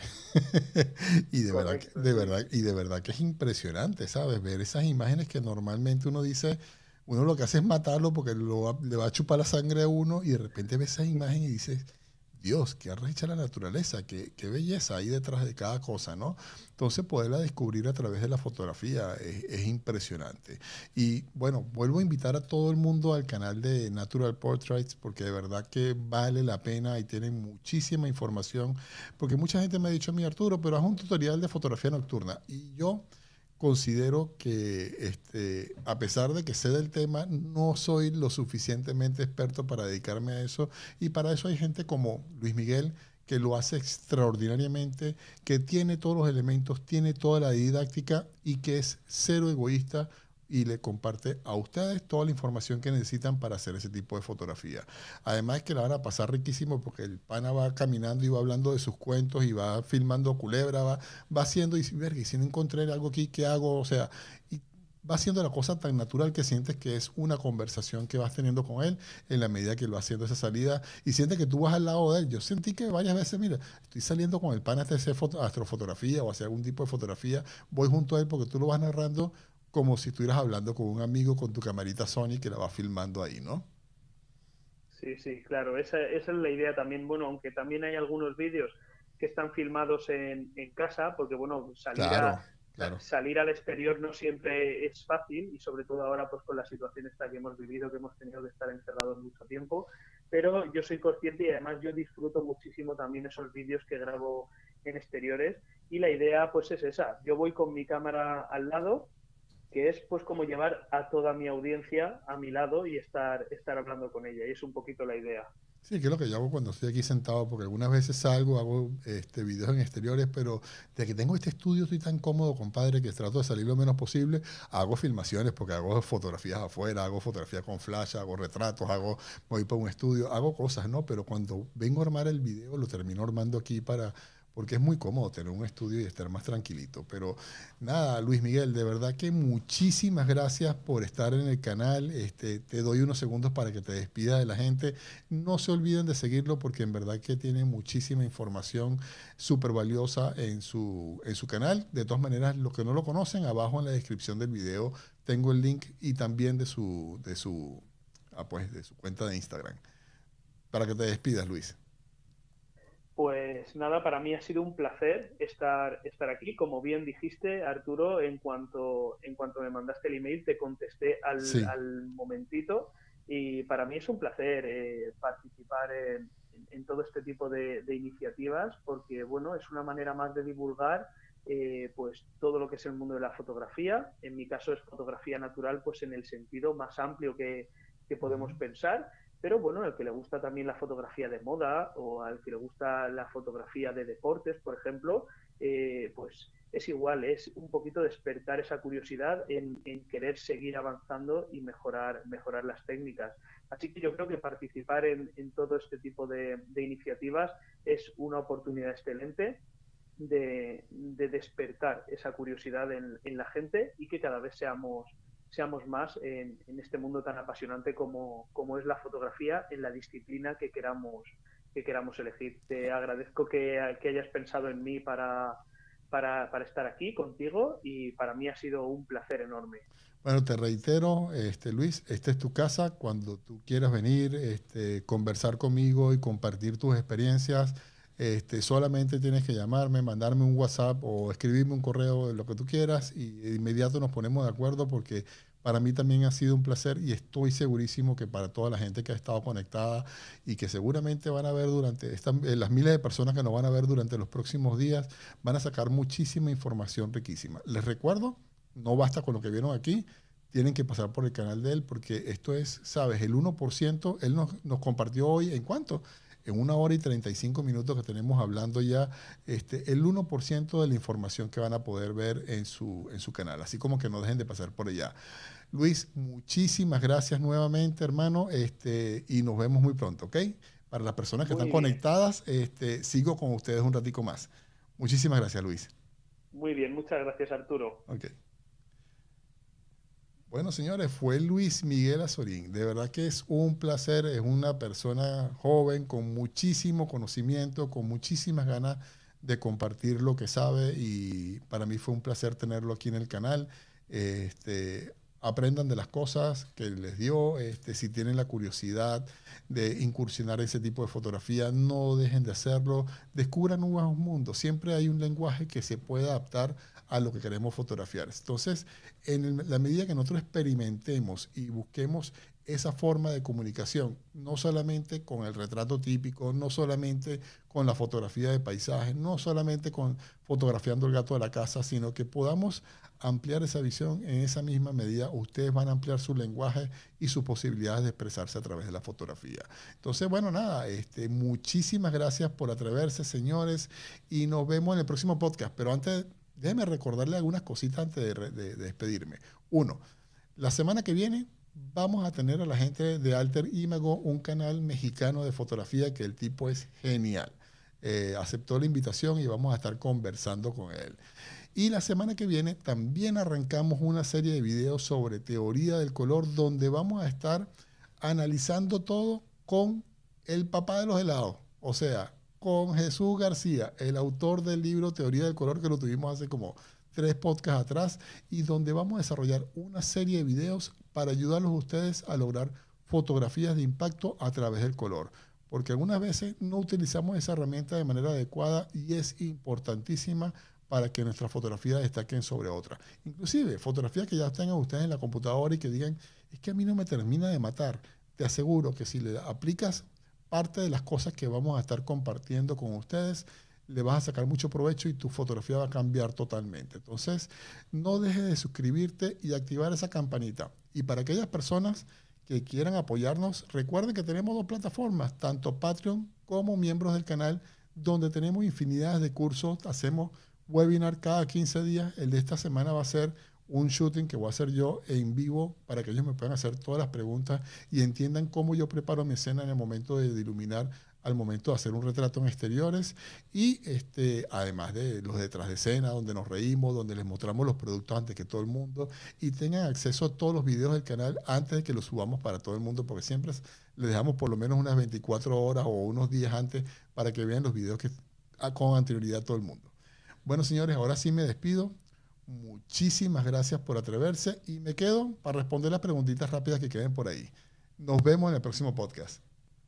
Y de verdad, que-
Correcto,
de
sí.
verdad, y de verdad que es impresionante, ¿sabes? Ver esas imágenes que normalmente uno dice, uno lo que hace es matarlo porque lo va- le va a chupar la sangre a uno y de repente ves esa imagen y dices, Dios, qué arrecha la naturaleza, qué, qué belleza hay detrás de cada cosa, ¿no? Entonces poderla descubrir a través de la fotografía es, es impresionante. Y bueno, vuelvo a invitar a todo el mundo al canal de Natural Portraits porque de verdad que vale la pena y tienen muchísima información. Porque mucha gente me ha dicho a mí, Arturo, pero haz un tutorial de fotografía nocturna. Y yo considero que este, a pesar de que sé del tema, no soy lo suficientemente experto para dedicarme a eso y para eso hay gente como Luis Miguel que lo hace extraordinariamente, que tiene todos los elementos, tiene toda la didáctica y que es cero egoísta y le comparte a ustedes toda la información que necesitan para hacer ese tipo de fotografía. Además que la van a pasar riquísimo porque el pana va caminando y va hablando de sus cuentos y va filmando culebra, va, va haciendo y, verga, y si no encontré algo aquí, ¿qué hago? O sea, y va haciendo la cosa tan natural que sientes que es una conversación que vas teniendo con él en la medida que lo va haciendo esa salida y sientes que tú vas al lado de él. Yo sentí que varias veces, mira, estoy saliendo con el pana a hacer foto, astrofotografía o hacer algún tipo de fotografía, voy junto a él porque tú lo vas narrando como si estuvieras hablando con un amigo con tu camarita Sony que la va filmando ahí, ¿no?
Sí, sí, claro, esa, esa es la idea también. Bueno, aunque también hay algunos vídeos que están filmados en, en casa, porque bueno, salir a
Claro,
sa-
claro.
salir al exterior no siempre es fácil, y sobre todo ahora pues con la situación esta que hemos vivido, que hemos tenido que estar encerrados mucho tiempo, pero yo soy consciente y además yo disfruto muchísimo también esos vídeos que grabo en exteriores, y la idea pues es esa, yo voy con mi cámara al lado, que es pues como llevar a toda mi audiencia a mi lado y estar, estar hablando con ella, y es un poquito la idea.
Sí, que es lo que yo hago cuando estoy aquí sentado, porque algunas veces salgo, hago este, videos en exteriores, pero de que tengo este estudio estoy tan cómodo, compadre, que trato de salir lo menos posible. Hago filmaciones porque hago fotografías afuera, hago fotografías con flash, hago retratos, hago, voy para un estudio, hago cosas, ¿no? Pero cuando vengo a armar el video, lo termino armando aquí para, porque es muy cómodo tener un estudio y estar más tranquilito. Pero nada, Luis Miguel, de verdad que muchísimas gracias por estar en el canal. Este, te doy unos segundos para que te despida de la gente. No se olviden de seguirlo porque en verdad que tiene muchísima información súper valiosa en su, en su canal. De todas maneras, los que no lo conocen, abajo en la descripción del video tengo el link y también de su, de su, ah, pues, de su cuenta de Instagram. Para que te despidas, Luis.
Pues nada, para mí ha sido un placer estar, estar aquí. Como bien dijiste, Arturo, en cuanto, en cuanto me mandaste el email, te contesté al,
Sí,
al momentito, y para mí es un placer eh, participar en, en, en, todo este tipo de, de, iniciativas, porque bueno, es una manera más de divulgar eh, pues todo lo que es el mundo de la fotografía. En mi caso es fotografía natural, pues en el sentido más amplio que, que podemos pensar. Pero bueno, al que le gusta también la fotografía de moda, o al que le gusta la fotografía de deportes, por ejemplo, eh, pues es igual, es un poquito despertar esa curiosidad en, en querer seguir avanzando y mejorar, mejorar las técnicas. Así que yo creo que participar en, en todo este tipo de, de iniciativas es una oportunidad excelente de, de despertar esa curiosidad en, en la gente y que cada vez seamos, seamos más en, en este mundo tan apasionante como, como es la fotografía, en la disciplina que queramos, que queramos elegir. Te agradezco que, que hayas pensado en mí para, para, para estar aquí contigo y para mí ha sido un placer enorme.
Bueno, te reitero, este, Luis, esta es tu casa. Cuando tú quieras venir, este, conversar conmigo y compartir tus experiencias, este, solamente tienes que llamarme, mandarme un WhatsApp o escribirme un correo, lo que tú quieras, y de inmediato nos ponemos de acuerdo porque para mí también ha sido un placer y estoy segurísimo que para toda la gente que ha estado conectada y que seguramente van a ver durante esta, eh, las miles de personas que nos van a ver durante los próximos días, van a sacar muchísima información riquísima. Les recuerdo, no basta con lo que vieron aquí, tienen que pasar por el canal de él porque esto es, sabes, el uno por ciento, él nos, nos compartió hoy, ¿en cuánto? En una hora y treinta y cinco minutos que tenemos hablando ya, este, el uno por ciento de la información que van a poder ver en su, en su canal. Así como que no dejen de pasar por allá. Luis, muchísimas gracias nuevamente, hermano, este, y nos vemos muy pronto, ¿ok? Para las personas que
Muy
están
bien.
conectadas, este, sigo con ustedes un ratico más. Muchísimas gracias, Luis.
Muy bien, muchas gracias, Arturo.
Okay. Bueno, señores, fue Luis Miguel Azorín. De verdad que es un placer, es una persona joven con muchísimo conocimiento, con muchísimas ganas de compartir lo que sabe y para mí fue un placer tenerlo aquí en el canal. Este, aprendan de las cosas que les dio, este, si tienen la curiosidad de incursionar en ese tipo de fotografía, no dejen de hacerlo, descubran nuevos mundos. Siempre hay un lenguaje que se puede adaptar a lo que queremos fotografiar. Entonces, en el, la medida que nosotros experimentemos y busquemos esa forma de comunicación, no solamente con el retrato típico, no solamente con la fotografía de paisaje, no solamente con fotografiando el gato de la casa, sino que podamos ampliar esa visión en esa misma medida, ustedes van a ampliar su lenguaje y sus posibilidades de expresarse a través de la fotografía. Entonces, bueno, nada, este, muchísimas gracias por atreverse, señores, y nos vemos en el próximo podcast. Pero antes, déjenme recordarle algunas cositas antes de, de, de despedirme. Uno, la semana que viene vamos a tener a la gente de Alter Imago, un canal mexicano de fotografía que el tipo es genial. Eh, aceptó la invitación y vamos a estar conversando con él. Y la semana que viene también arrancamos una serie de videos sobre teoría del color donde vamos a estar analizando todo con el papá de los helados, o sea, con Jesús García, el autor del libro Teoría del Color, que lo tuvimos hace como tres podcasts atrás, y donde vamos a desarrollar una serie de videos para ayudarlos a ustedes a lograr fotografías de impacto a través del color. Porque algunas veces no utilizamos esa herramienta de manera adecuada y es importantísima para que nuestras fotografías destaquen sobre otras. Inclusive, fotografías que ya tengan ustedes en la computadora y que digan, es que a mí no me termina de matar. Te aseguro que si le aplicas parte de las cosas que vamos a estar compartiendo con ustedes, le vas a sacar mucho provecho y tu fotografía va a cambiar totalmente. Entonces, no dejes de suscribirte y activar esa campanita. Y para aquellas personas que quieran apoyarnos, recuerden que tenemos dos plataformas, tanto Patreon como miembros del canal, donde tenemos infinidad de cursos, hacemos webinar cada quince días. El de esta semana va a ser un shooting que voy a hacer yo en vivo para que ellos me puedan hacer todas las preguntas y entiendan cómo yo preparo mi escena en el momento de, de iluminar, al momento de hacer un retrato en exteriores y este, además de los detrás de escena, donde nos reímos, donde les mostramos los productos antes que todo el mundo y tengan acceso a todos los videos del canal antes de que los subamos para todo el mundo, porque siempre les dejamos por lo menos unas veinticuatro horas o unos días antes para que vean los videos que, con anterioridad a todo el mundo. Bueno, señores, ahora sí me despido. Muchísimas gracias por atreverse y me quedo para responder las preguntitas rápidas que queden por ahí. Nos vemos en el próximo podcast.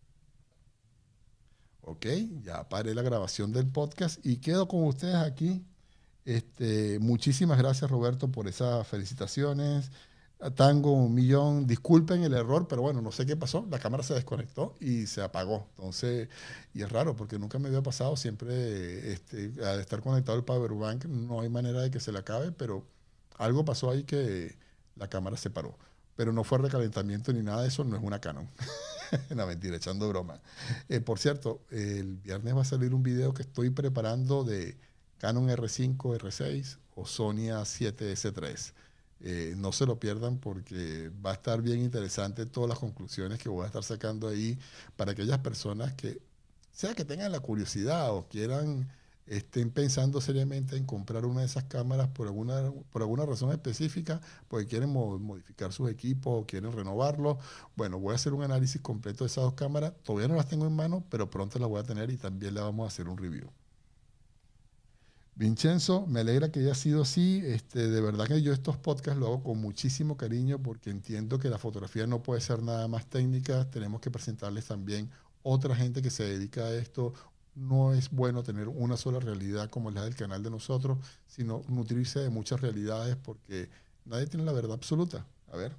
Ok, ya paré la grabación del podcast y quedo con ustedes aquí. Este, muchísimas gracias, Roberto, por esas felicitaciones. Tango, un millón, disculpen el error, pero bueno, no sé qué pasó, la cámara se desconectó y se apagó. Entonces, y es raro porque nunca me había pasado, siempre este, al estar conectado al power bank no hay manera de que se le acabe, pero algo pasó ahí que la cámara se paró. Pero no fue recalentamiento ni nada de eso, no es una Canon. No, mentira, echando broma. Eh, por cierto, el viernes va a salir un video que estoy preparando de Canon R cinco, R seis o Sony A siete S tres. Eh, no se lo pierdan porque va a estar bien interesante todas las conclusiones que voy a estar sacando ahí para aquellas personas que, sea que tengan la curiosidad o quieran, estén pensando seriamente en comprar una de esas cámaras por alguna, por alguna razón específica, porque quieren mo modificar sus equipos o quieren renovarlos. Bueno, voy a hacer un análisis completo de esas dos cámaras. Todavía no las tengo en mano, pero pronto las voy a tener y también le vamos a hacer un review. Vincenzo, me alegra que haya sido así. Este, de verdad que yo estos podcasts lo hago con muchísimo cariño porque entiendo que la fotografía no puede ser nada más técnica. Tenemos que presentarles también otra gente que se dedica a esto. No es bueno tener una sola realidad como la del canal de nosotros, sino nutrirse de muchas realidades porque nadie tiene la verdad absoluta. A ver.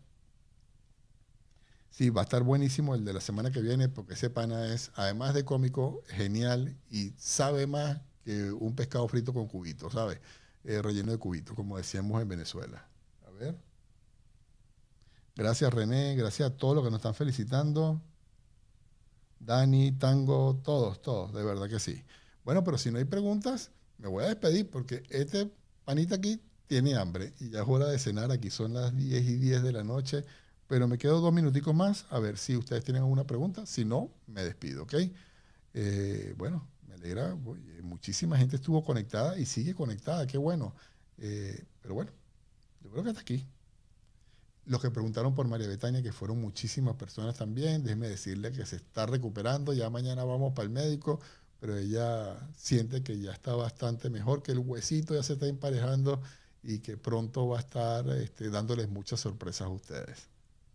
Sí, va a estar buenísimo el de la semana que viene porque ese pana es, además de cómico, genial y sabe más que un pescado frito con cubitos, ¿sabes? Eh, relleno de cubitos, como decíamos en Venezuela. A ver. Gracias, René. Gracias a todos los que nos están felicitando. Dani, Tango, todos, todos, de verdad que sí. Bueno, pero si no hay preguntas, me voy a despedir porque este panita aquí tiene hambre y ya es hora de cenar. Aquí son las diez y diez de la noche, pero me quedo dos minuticos más a ver si ustedes tienen alguna pregunta. Si no, me despido, ¿ok? Eh, bueno, me alegra. Muchísima gente estuvo conectada y sigue conectada, qué bueno. Eh, pero bueno, yo creo que hasta aquí. Los que preguntaron por María Betania, que fueron muchísimas personas también, déjeme decirle que se está recuperando, ya mañana vamos para el médico, pero ella siente que ya está bastante mejor, que el huesito ya se está emparejando y que pronto va a estar este, dándoles muchas sorpresas a ustedes.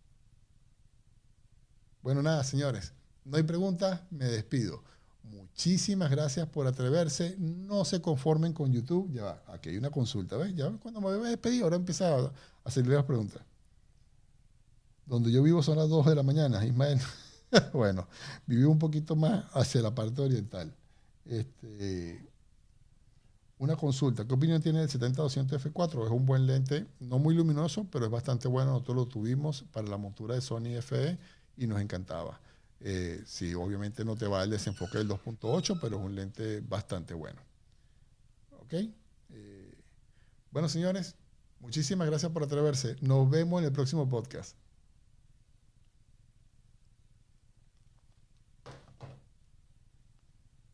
Bueno, nada, señores, no hay preguntas, me despido. Muchísimas gracias por atreverse. No se conformen con YouTube. Ya va, aquí hay una consulta, ¿ves? Ya cuando me voy a despedir, ahora empieza a hacerle las preguntas. Donde yo vivo son las dos de la mañana, Ismael. Bueno, viví un poquito más hacia la parte oriental. Este, una consulta, ¿qué opinión tiene del setenta doscientos F cuatro? Es un buen lente, no muy luminoso, pero es bastante bueno. Nosotros lo tuvimos para la montura de Sony F E y nos encantaba. Eh, sí, obviamente no te va el desenfoque del dos punto ocho, pero es un lente bastante bueno. ¿Ok? Eh, bueno, señores, muchísimas gracias por atreverse. Nos vemos en el próximo podcast.